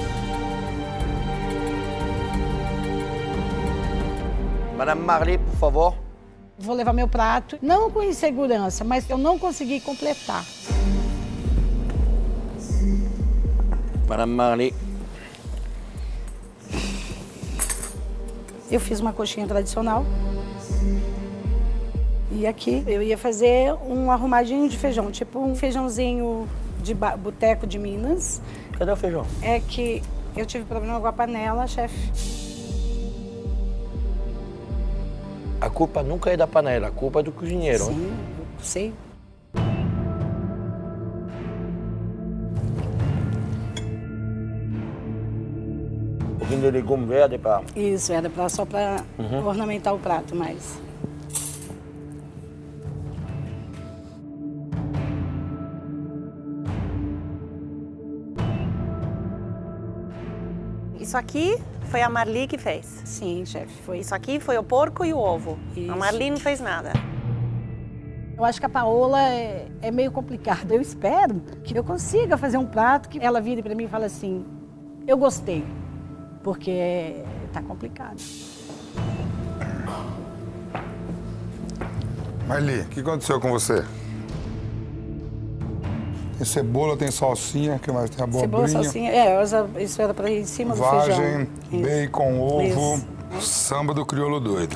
Madame Marli, por favor. Vou levar meu prato, não com insegurança, mas eu não consegui completar. Madame Marli. Eu fiz uma coxinha tradicional. E aqui eu ia fazer um arrumadinho de feijão, tipo um feijãozinho de boteco de Minas. Cadê o feijão? É que eu tive problema com a panela, chefe. A culpa nunca é da panela, a culpa é do cozinheiro. Sim, sei. Um pouquinho de legume verde para... Isso, era só para ornamentar o prato, mas... Isso aqui foi a Marli que fez? Sim, chefe, foi. Isso aqui foi o porco e o ovo. Isso. A Marli não fez nada. Eu acho que a Paola é meio complicada. Eu espero que eu consiga fazer um prato que ela vire para mim e fale assim, eu gostei, porque tá complicado. Marli, o que aconteceu com você? Tem cebola, tem salsinha, que mais? Tem abobrinha. Cebola, salsinha, isso era para ir em cima do feijão. Vagem, bacon, ovo, samba do crioulo doido.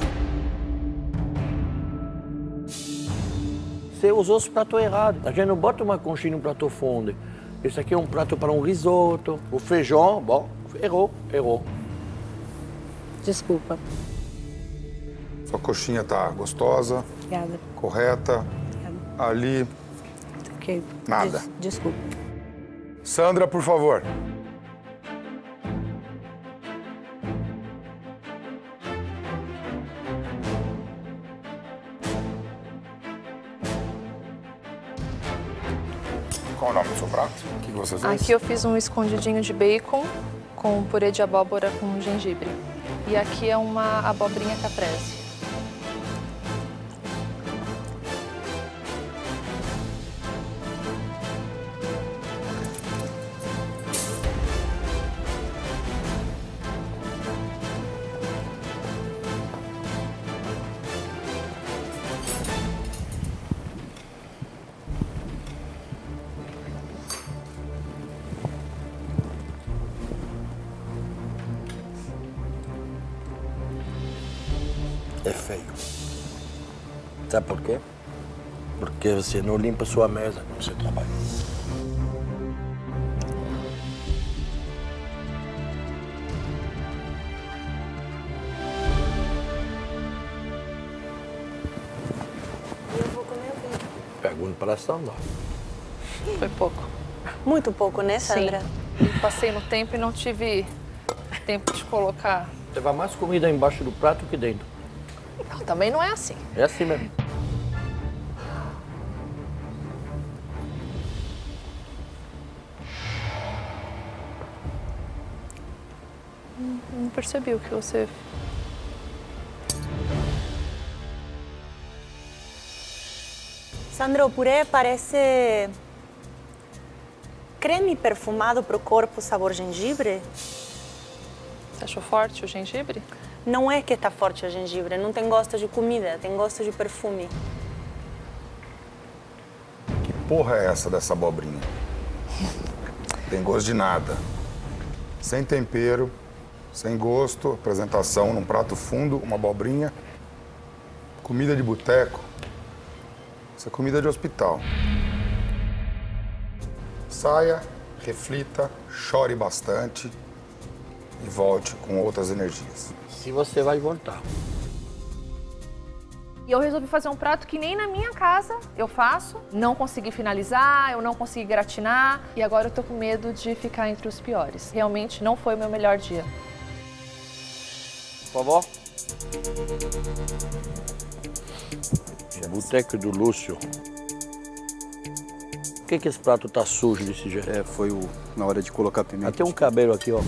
Você usou os pratos errados. A gente não bota uma conchinha no prato fundo. Esse aqui é um prato para um risoto. O feijão, bom, errou. Desculpa. Sua coxinha tá gostosa. Obrigada. Correta. Obrigada. Ali. Ok. Nada. Desculpa. Sandra, por favor. Qual o nome do seu prato? O que você fez? Aqui eu fiz um escondidinho de bacon com purê de abóbora com gengibre. E aqui é uma abobrinha caprese. É feio. Sabe por quê? Porque você não limpa sua mesa quando você trabalha. Eu vou comer o quê? Pergunta para a Sandra. Foi pouco. Muito pouco, né, Sandra? Sim. Passei no tempo e não tive tempo de colocar. Leva mais comida embaixo do prato que dentro. Não, também não é assim. É assim mesmo. Não percebi o que você... Sandra, o purê parece creme perfumado para o corpo sabor gengibre. Você achou forte o gengibre? Não é que está forte o gengibre, não tem gosto de comida, tem gosto de perfume. Que porra é essa dessa abobrinha? Tem gosto de nada. Sem tempero, sem gosto, apresentação num prato fundo, uma abobrinha. Comida de boteco. Isso é comida de hospital. Saia, reflita, chore bastante e volte com outras energias. Se você vai voltar. E eu resolvi fazer um prato que nem na minha casa eu faço. Não consegui finalizar, eu não consegui gratinar. E agora eu tô com medo de ficar entre os piores. Realmente não foi o meu melhor dia. Por favor. Boteco do Lúcio. Por que esse prato tá sujo desse jeito? Foi na hora de colocar a pimenta. Tem um cabelo aqui, ó.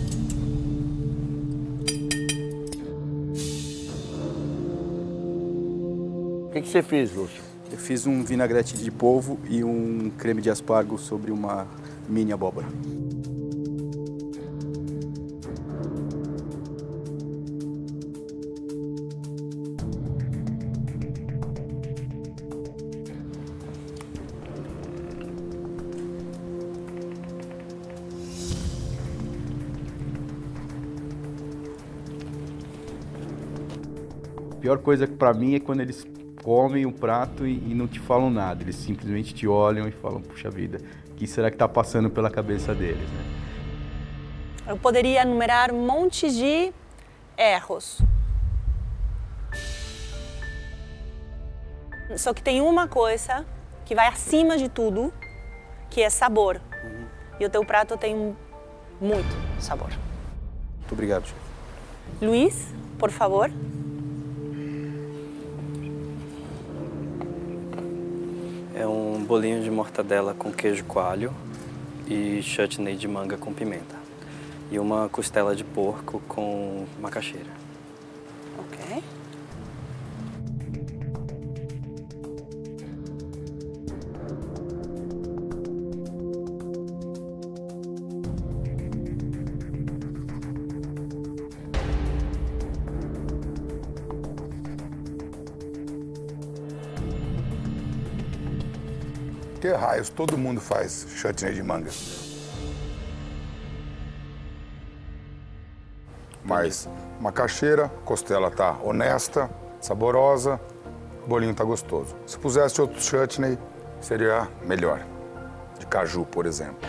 O que você fez, Lúcio? Eu fiz um vinagrete de polvo e um creme de aspargo sobre uma mini abóbora. A pior coisa pra mim é quando eles comem o prato e não te falam nada. Eles simplesmente te olham e falam, puxa vida, o que será que tá passando pela cabeça deles, né? Eu poderia enumerar um monte de erros. Só que tem uma coisa que vai acima de tudo, que é sabor. E o teu prato tem muito sabor. Muito obrigado, chefe. Luiz, por favor. É um bolinho de mortadela com queijo coalho e chutney de manga com pimenta. E uma costela de porco com macaxeira. Ok. Que raios, todo mundo faz chutney de manga. Mas macaxeira, costela tá honesta, saborosa, o bolinho tá gostoso. Se pusesse outro chutney, seria melhor. De caju, por exemplo.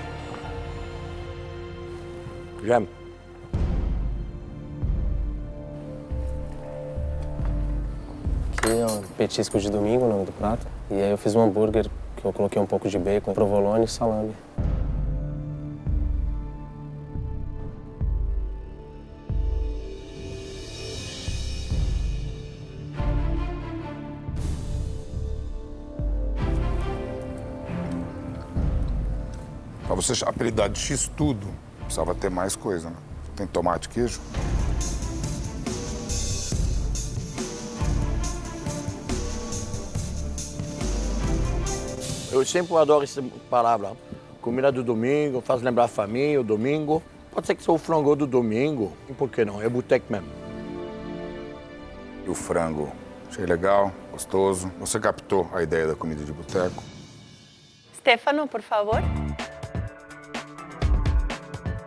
Jam. Aqui é um petisco de domingo, o nome do prato. E aí eu fiz um hambúrguer que eu coloquei um pouco de bacon, provolone e salame. Pra você apelidar de X-tudo, precisava ter mais coisa, né? Tem tomate e queijo. Eu sempre adoro essa palavra. Comida do domingo, faz lembrar a família, o domingo. Pode ser que seja o frango do domingo, e por que não? É boteco mesmo. E o frango, achei legal, gostoso. Você captou a ideia da comida de boteco. Stefano, por favor.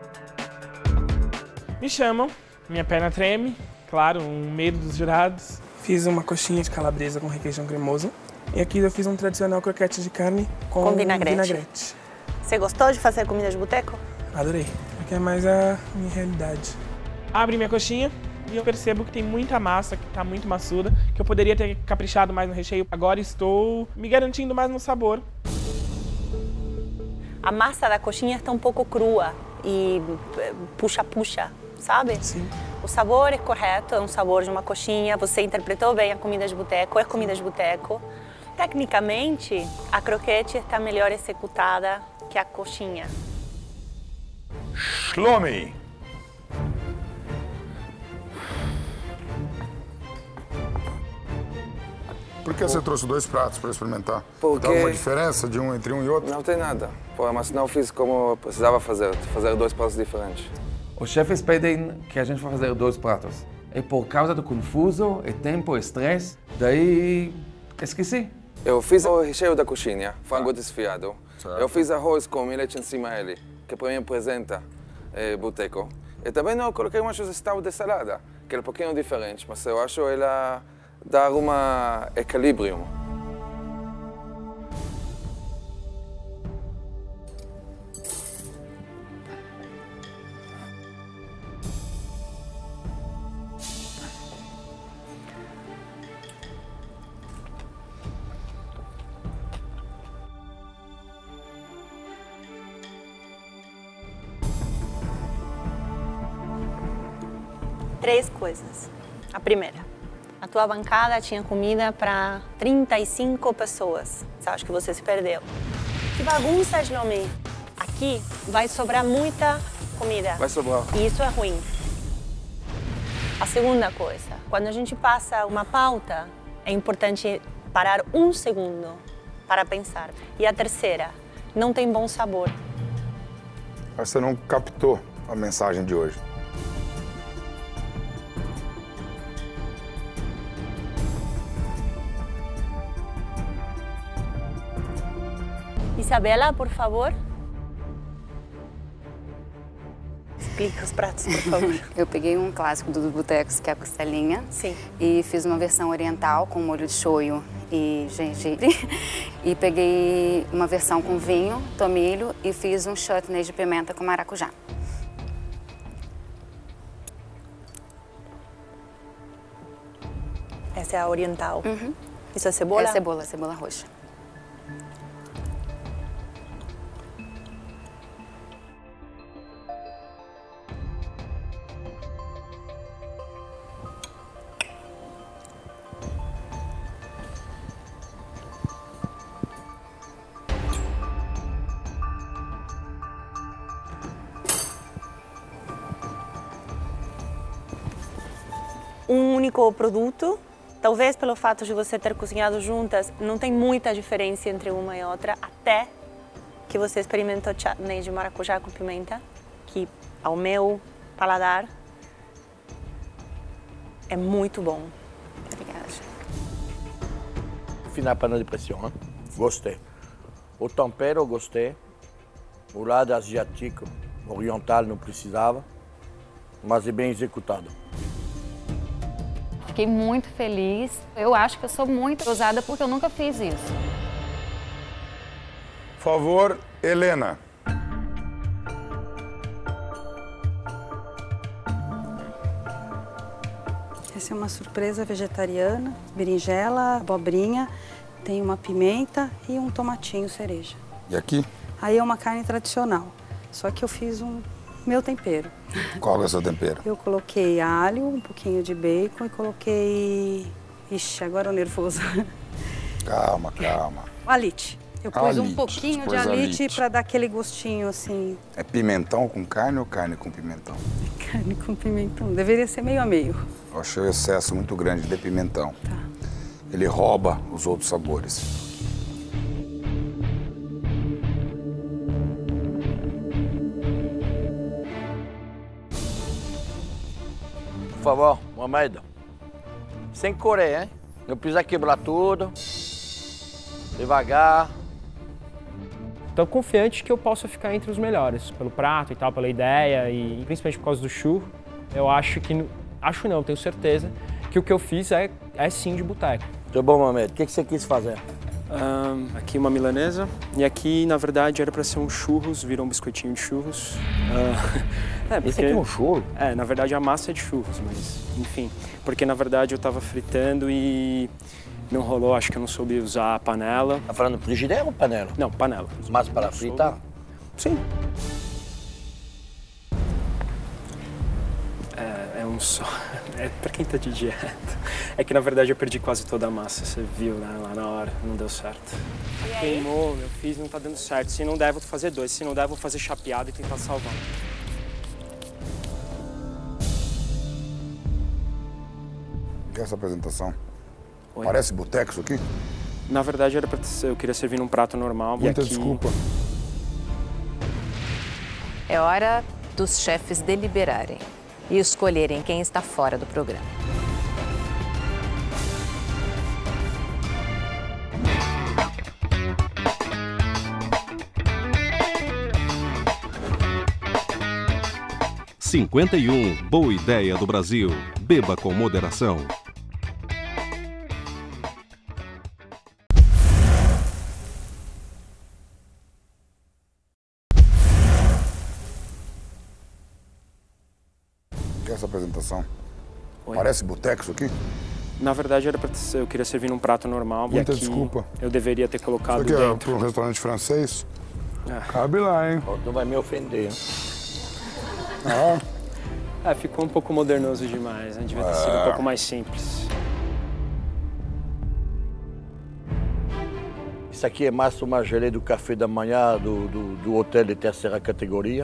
Me chamam, minha perna treme, claro, um medo dos jurados. Fiz uma coxinha de calabresa com requeijão cremoso. E aqui eu fiz um tradicional croquete de carne com vinagrete. Você gostou de fazer comida de boteco? Adorei, porque é mais a minha realidade. Abri minha coxinha e eu percebo que tem muita massa, que tá muito maçuda, que eu poderia ter caprichado mais no recheio. Agora estou me garantindo mais no sabor. A massa da coxinha está um pouco crua e puxa, sabe? Sim. O sabor é correto, é um sabor de uma coxinha. Você interpretou bem a comida de boteco, é comida de boteco. Tecnicamente, a croquete está melhor executada que a coxinha. Shlomi. Por que você trouxe 2 pratos para experimentar? Porque... Dá alguma diferença entre um e outro? Não tem nada. Pô, mas não fiz como eu precisava fazer 2 pratos diferentes. Os chefes pedem que a gente vai fazer 2 pratos. E por causa do confuso, tempo, estresse, daí esqueci. Eu fiz o recheio da coxinha, frango desfiado. Eu fiz arroz com leite em cima dele, que para mim apresenta boteco. E também eu coloquei um estado de salada, que é um pouquinho diferente, mas eu acho ela dar um equilíbrio. Três coisas. A primeira, a tua bancada tinha comida para 35 pessoas. Você acha que você se perdeu? Que bagunça, Shlomi. Aqui vai sobrar muita comida. Vai sobrar. E isso é ruim. A segunda coisa, quando a gente passa uma pauta, é importante parar um segundo para pensar. E a terceira, não tem bom sabor. Mas você não captou a mensagem de hoje. Isabela, por favor. Explica os pratos, por favor. Eu peguei um clássico dos botecos, que é a costelinha. Sim. E fiz uma versão oriental com molho de shoyu e gengibre. E peguei uma versão com vinho, tomilho e fiz um chutney de pimenta com maracujá. Essa é a oriental. Uhum. Isso é cebola? É cebola roxa. Um único produto, talvez pelo fato de você ter cozinhado juntas, não tem muita diferença entre uma e outra, até que você experimentou chutney de maracujá com pimenta, que ao meu paladar é muito bom. Obrigada. Fiz na panela de pressão, hein? Gostei. O tempero, gostei. O lado asiático, oriental, não precisava, mas é bem executado. Fiquei muito feliz. Eu acho que eu sou muito ousada porque eu nunca fiz isso. Por favor, Helena. Essa é uma surpresa vegetariana, berinjela, abobrinha, tem uma pimenta e um tomatinho cereja. E aqui? Aí é uma carne tradicional, só que eu fiz meu tempero. Qual é o seu tempero? Eu coloquei alho, um pouquinho de bacon e coloquei... Ixi, agora o nervoso. Calma, calma. Alite. Eu pus alite, um pouquinho de alite para dar aquele gostinho assim. É pimentão com carne ou carne com pimentão? Carne com pimentão. Deveria ser meio a meio. Eu achei o excesso muito grande de pimentão. Tá. Ele rouba os outros sabores. Por favor, Mohamed. Sem correr, hein? Não precisa quebrar tudo. Devagar. Tô confiante que eu possa ficar entre os melhores, pelo prato e tal, pela ideia e principalmente por causa do churro. Eu acho que... Acho não, tenho certeza que o que eu fiz é sim de boteco. Tá bom, Mamed, o que você quis fazer? Aqui uma milanesa e aqui, na verdade, era para ser um churros, virou um biscoitinho de churros. Porque, esse aqui é um churro? Na verdade a massa é de churros, mas enfim. Porque na verdade eu tava fritando e não rolou, acho que eu não soube usar a panela. Tá falando frigideira ou panela? Não, panela. Mas para fritar? Sim. É um só. É pra quem tá de dieta. É que na verdade eu perdi quase toda a massa, você viu, né? Lá na hora, não deu certo. Queimou, eu fiz, não tá dando certo. Se não der, vou fazer 2. Se não der, vou fazer chapeado e tentar salvar. Que é essa apresentação? Oi? Parece boteco isso aqui? Na verdade era pra eu queria servir num prato normal. Muita desculpa. É hora dos chefes deliberarem e escolherem quem está fora do programa. Boa Ideia do Brasil. Beba com moderação. Que é essa apresentação? Oi? Parece boteco isso aqui? Na verdade era pra eu queria servir num prato normal. Muita e aqui desculpa. Eu deveria ter colocado Isso aqui é dentro. para um restaurante francês? Cabe lá, hein? Não vai me ofender. Ficou um pouco modernoso demais, né? Devia ter sido um pouco mais simples. Isso aqui é mais uma gelée do café da manhã do hotel de terceira categoria.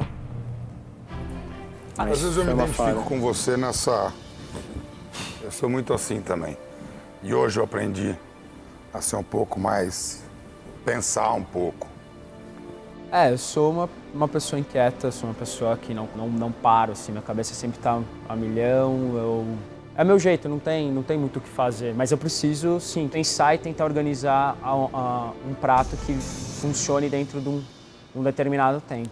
Às vezes eu me identifico com você nessa... Eu sou muito assim também. E hoje eu aprendi a ser um pouco mais... pensar um pouco. Eu sou uma pessoa inquieta, sou uma pessoa que não paro, assim, minha cabeça sempre tá a milhão, É meu jeito, não tem muito o que fazer, mas eu preciso, sim, pensar e tentar organizar um prato que funcione dentro de um determinado tempo.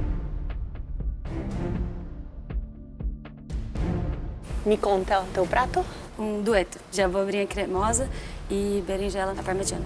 Me conta o teu prato? Um dueto de abobrinha cremosa e berinjela na parmegiana.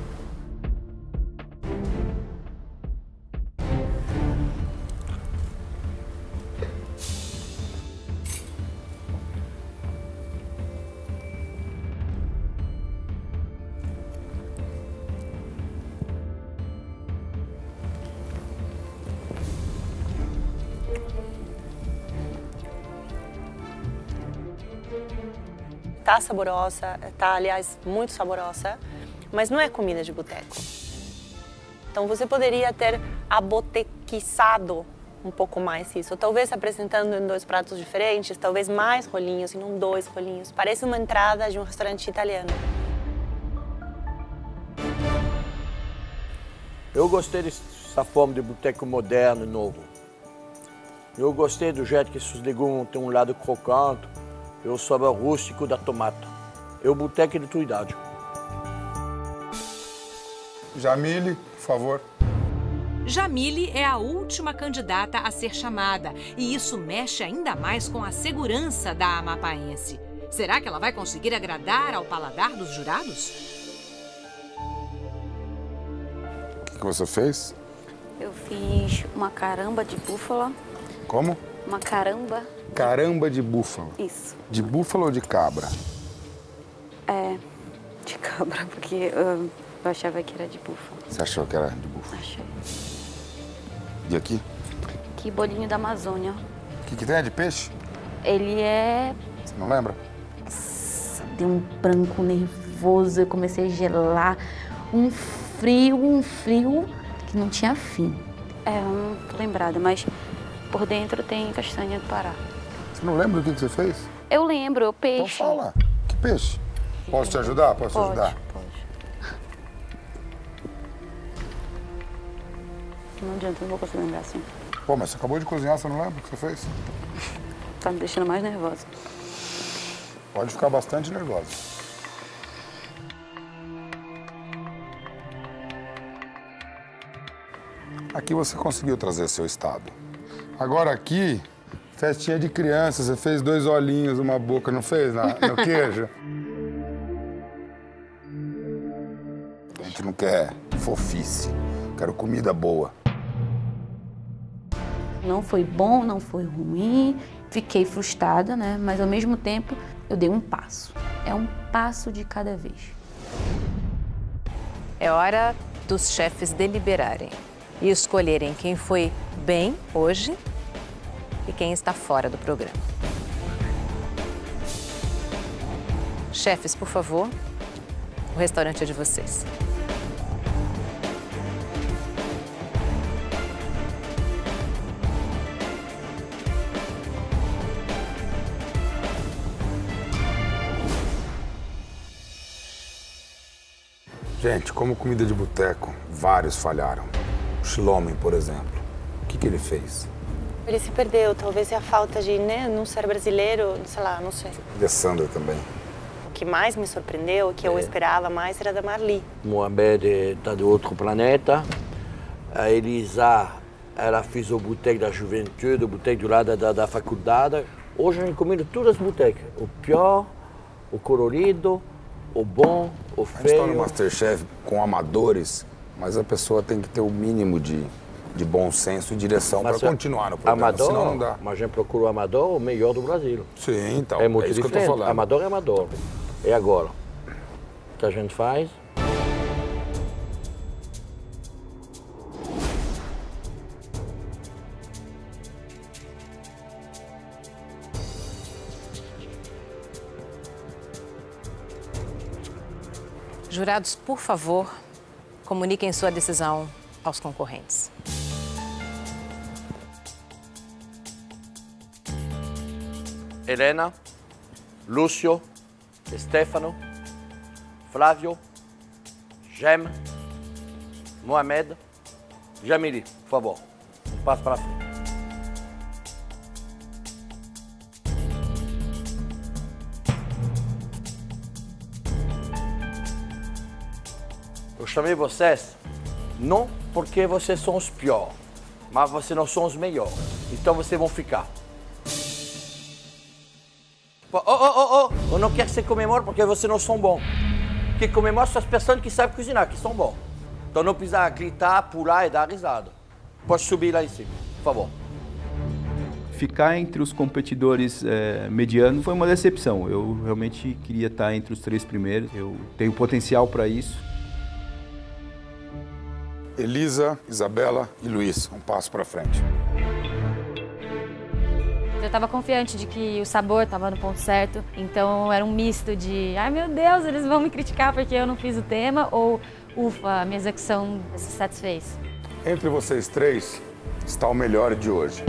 Tá saborosa, tá, aliás, muito saborosa, mas não é comida de boteco. Então você poderia ter abotequizado um pouco mais isso, talvez apresentando em 2 pratos diferentes, talvez mais rolinhos e não 2 rolinhos. Parece uma entrada de um restaurante italiano. Eu gostei dessa forma de boteco moderno e novo. Eu gostei do jeito que esses legumes têm um lado crocante, e o sabor rústico da tomata. É o boteco de tua idade. Jamile, por favor. Jamile é a última candidata a ser chamada e isso mexe ainda mais com a segurança da amapaense. Será que ela vai conseguir agradar ao paladar dos jurados? O que você fez? Eu fiz uma caramba de búfala. Como? Uma caramba. Caramba de búfalo. Isso. De búfalo ou de cabra? De cabra, porque eu achava que era de búfalo. Você achou que era de búfalo? Achei. E aqui? Que bolinho da Amazônia. O que tem? É de peixe? Ele é... Você não lembra? Deu um branco nervoso, eu comecei a gelar. Um frio que não tinha fim. Eu não tô lembrada, mas por dentro tem castanha do Pará. Você não lembra o que você fez? Eu lembro, peixe. Então fala. Que peixe? Posso te ajudar? Posso te ajudar? Pode. Não adianta, eu não vou conseguir lembrar assim. Pô, mas você acabou de cozinhar, você não lembra o que você fez? Tá me deixando mais nervosa. Pode ficar bastante nervosa. Aqui você conseguiu trazer seu estado. Agora aqui, Festinha de criança, você fez 2 olhinhos, uma boca, não fez no queijo? A gente não quer fofice, quero comida boa. Não foi bom, não foi ruim, fiquei frustrada, né? Mas ao mesmo tempo eu dei um passo. É um passo de cada vez. É hora dos chefes deliberarem e escolherem quem foi bem hoje e quem está fora do programa. Chefes, por favor, o restaurante é de vocês. Gente, como comida de boteco, vários falharam. O Shlomen, por exemplo, o que ele fez? Ele se perdeu, talvez é a falta de, né, não ser brasileiro, sei lá, não sei. E a Sandra também. O que mais me surpreendeu, o que eu esperava mais, era da Marli. Mohamed está de outro planeta. A Elisa, ela fez o boteco da juventude, o boteco do lado da faculdade. Hoje a gente comendo todas as botecas. O pior, o colorido, o bom, o feio. A gente está no Masterchef com amadores, mas a pessoa tem que ter o mínimo de bom senso e direção para continuar no programa, amador, senão não dá. Mas a gente procura o amador o melhor do Brasil. Sim, então, é muito isso diferente. que eu tô falando. Amador é amador. E agora? O que a gente faz? Jurados, por favor, comuniquem sua decisão aos concorrentes. Helena, Lúcio, Stefano, Flávio, Gem, Mohamed, Jamili, por favor, um passo para frente. Eu chamei vocês não porque vocês são os piores, mas vocês não são os melhores. Então vocês vão ficar. Eu não quero que você comemore porque vocês não são bons. Quem comemora são as pessoas que sabem cozinhar, que são bons. Então não precisa gritar, pular e dar risada. Pode subir lá em cima, por favor. Ficar entre os competidores medianos foi uma decepção. Eu realmente queria estar entre os 3 primeiros. Eu tenho potencial para isso. Elisa, Isabela e Luiz, um passo para frente. Eu estava confiante de que o sabor estava no ponto certo, então era um misto de ai meu Deus, eles vão me criticar porque eu não fiz o tema, ou ufa, a minha execução se satisfez. Entre vocês 3 está o melhor de hoje.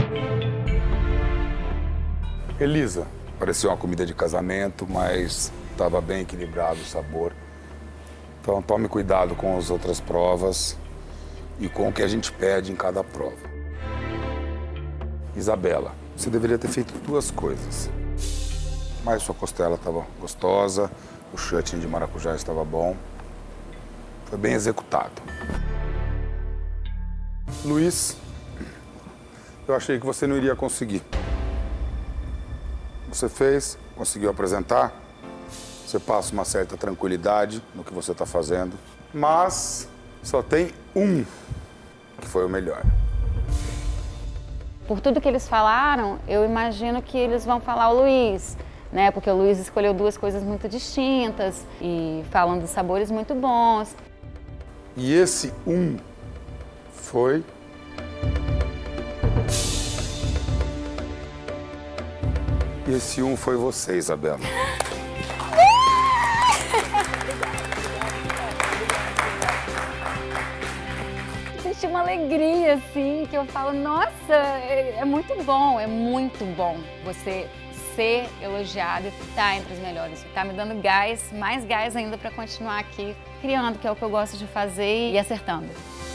Elisa, parecia uma comida de casamento, mas estava bem equilibrado o sabor. Então tome cuidado com as outras provas e com o que a gente pede em cada prova. Isabela, você deveria ter feito 2 coisas. Mas sua costela estava gostosa, o chutney de maracujá estava bom. Foi bem executado. Luiz, eu achei que você não iria conseguir. Você fez, conseguiu apresentar, você passa uma certa tranquilidade no que você está fazendo, mas só tem um que foi o melhor. Por tudo que eles falaram, eu imagino que eles vão falar o Luiz, né? Porque o Luiz escolheu 2 coisas muito distintas e falam de sabores muito bons. E esse um foi... Esse um foi você, Isabela. Senti uma alegria, assim, que eu falo, nossa, é muito bom você ser elogiado e estar entre os melhores. Tá me dando gás, mais gás ainda para continuar aqui, criando, que é o que eu gosto de fazer e acertando.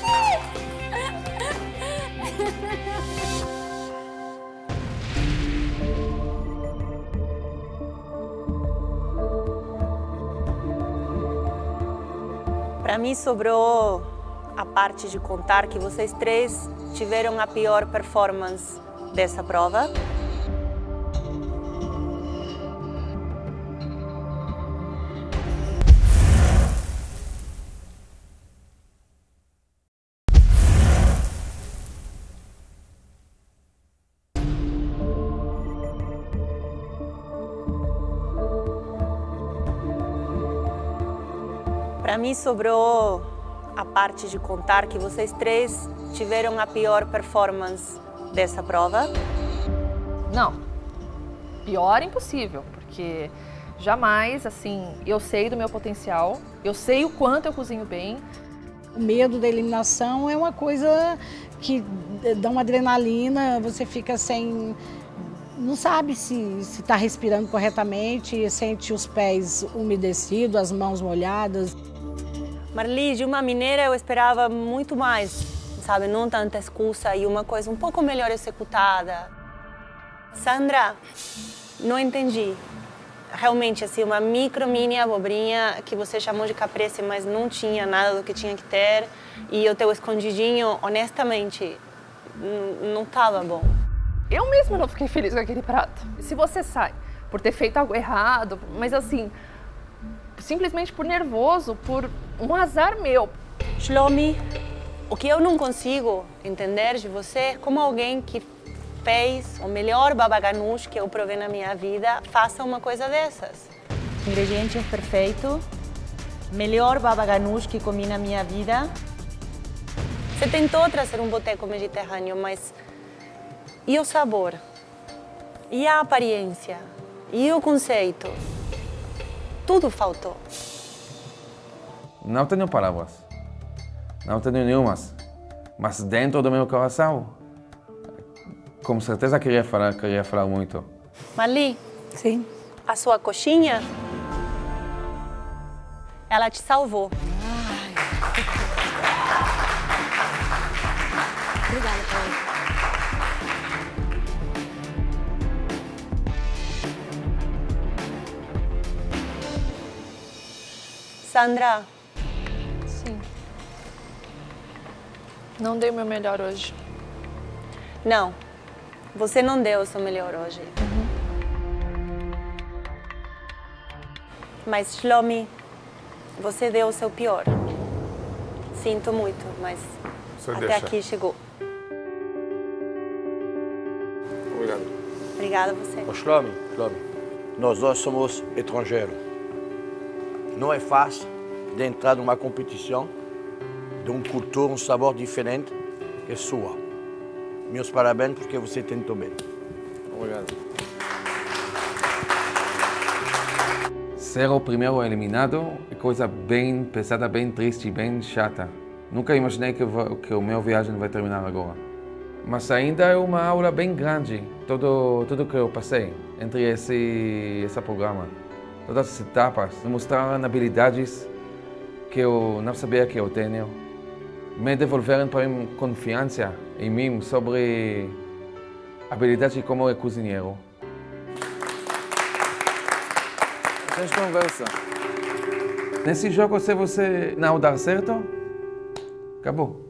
Para mim sobrou a parte de contar que vocês 3 tiveram a pior performance dessa prova. Para mim sobrou a parte de contar que vocês três tiveram a pior performance dessa prova. Não, pior impossível, porque jamais, assim, eu sei do meu potencial, eu sei o quanto eu cozinho bem. O medo da eliminação é uma coisa que dá uma adrenalina, você fica sem... Não sabe se está respirando corretamente, sente os pés umedecidos, as mãos molhadas. Marli, de uma mineira eu esperava muito mais, sabe? Não tanta excusa e uma coisa um pouco melhor executada. Sandra, não entendi. Realmente, assim, uma mini abobrinha que você chamou de caprese, mas não tinha nada do que tinha que ter. E o teu escondidinho, honestamente, não estava bom. Eu mesma não fiquei feliz com aquele prato. Se você sai por ter feito algo errado, mas assim, simplesmente por nervoso, por um azar meu. Shlomi, o que eu não consigo entender de você, como alguém que fez o melhor baba ganoush que eu provei na minha vida, faça uma coisa dessas. Ingredientes perfeitos, melhor baba ganoush que comi na minha vida. Você tentou trazer um boteco mediterrâneo, mas e o sabor? E a aparência? E o conceito? Tudo faltou. Não tenho palavras. Não tenho nenhumas. Mas dentro do meu coração, com certeza queria falar muito. Marli? Sim. A sua coxinha, ela te salvou. Obrigada, Paula. Sandra. Sim. Não dei o meu melhor hoje. Não. Você não deu o seu melhor hoje. Mas, Shlomi, você deu o seu pior. Sinto muito, mas até aqui chegou. Obrigado. Obrigada a você. Ô, Shlomi, nós dois somos estrangeiros. Não é fácil de entrar numa competição de uma cultura, um sabor diferente que sua. Meus parabéns porque você tentou bem. Obrigado. Ser o primeiro eliminado é coisa bem pesada, bem triste, bem chata. Nunca imaginei que o meu viagem vai terminar agora. Mas ainda é uma aula bem grande, tudo que eu passei entre esse programa. Todas as etapas, mostrar habilidades que eu não sabia que eu tenho. Me devolveram para mim confiança em mim sobre habilidades como cozinheiro. A gente conversa. Nesse jogo, se você não dar certo, acabou.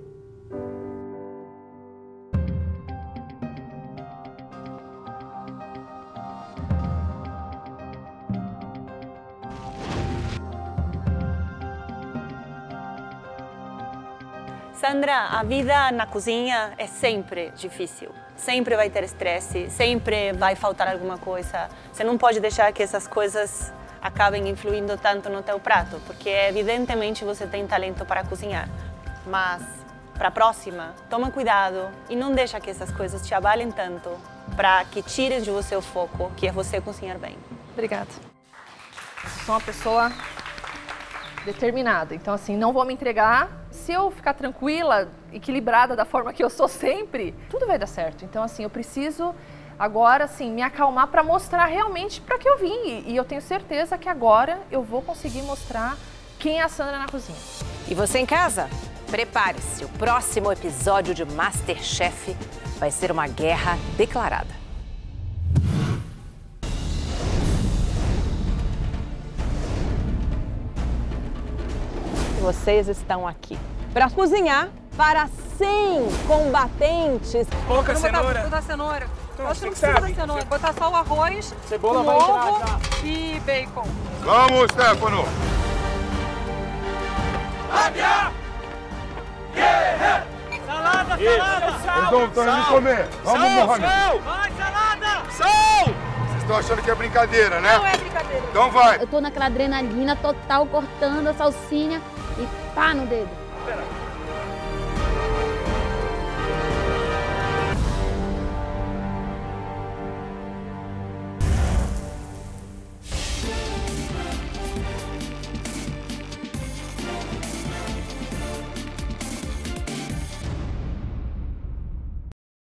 Sandra, a vida na cozinha é sempre difícil. Sempre vai ter estresse, sempre vai faltar alguma coisa. Você não pode deixar que essas coisas acabem influindo tanto no teu prato, porque evidentemente você tem talento para cozinhar. Mas para a próxima, toma cuidado e não deixa que essas coisas te abalem tanto para que tirem de você o foco, que é você cozinhar bem. Obrigada. Sou uma pessoa determinada, então assim, não vou me entregar. Se eu ficar tranquila, equilibrada da forma que eu sou sempre, tudo vai dar certo. Então assim, eu preciso agora assim me acalmar para mostrar realmente para que eu vim. E eu tenho certeza que agora eu vou conseguir mostrar quem é a Sandra na cozinha. E você em casa? Prepare-se, o próximo episódio de MasterChef vai ser uma guerra declarada. Vocês estão aqui para cozinhar para 100 combatentes. Pouca cenoura. Botar cenoura. Então, Eu acho que não você precisa sabe. da cenoura. Botar só o arroz, Cebola com vai entrar ovo já. e bacon. Vamos, Stefano! Salada, Eles estão indo comer. Vamos, Mohamed. Vai, salada! Vocês estão achando que é brincadeira, né? Não é brincadeira. Então vai. Eu tô naquela adrenalina total, cortando a salsinha e pá no dedo. Espera.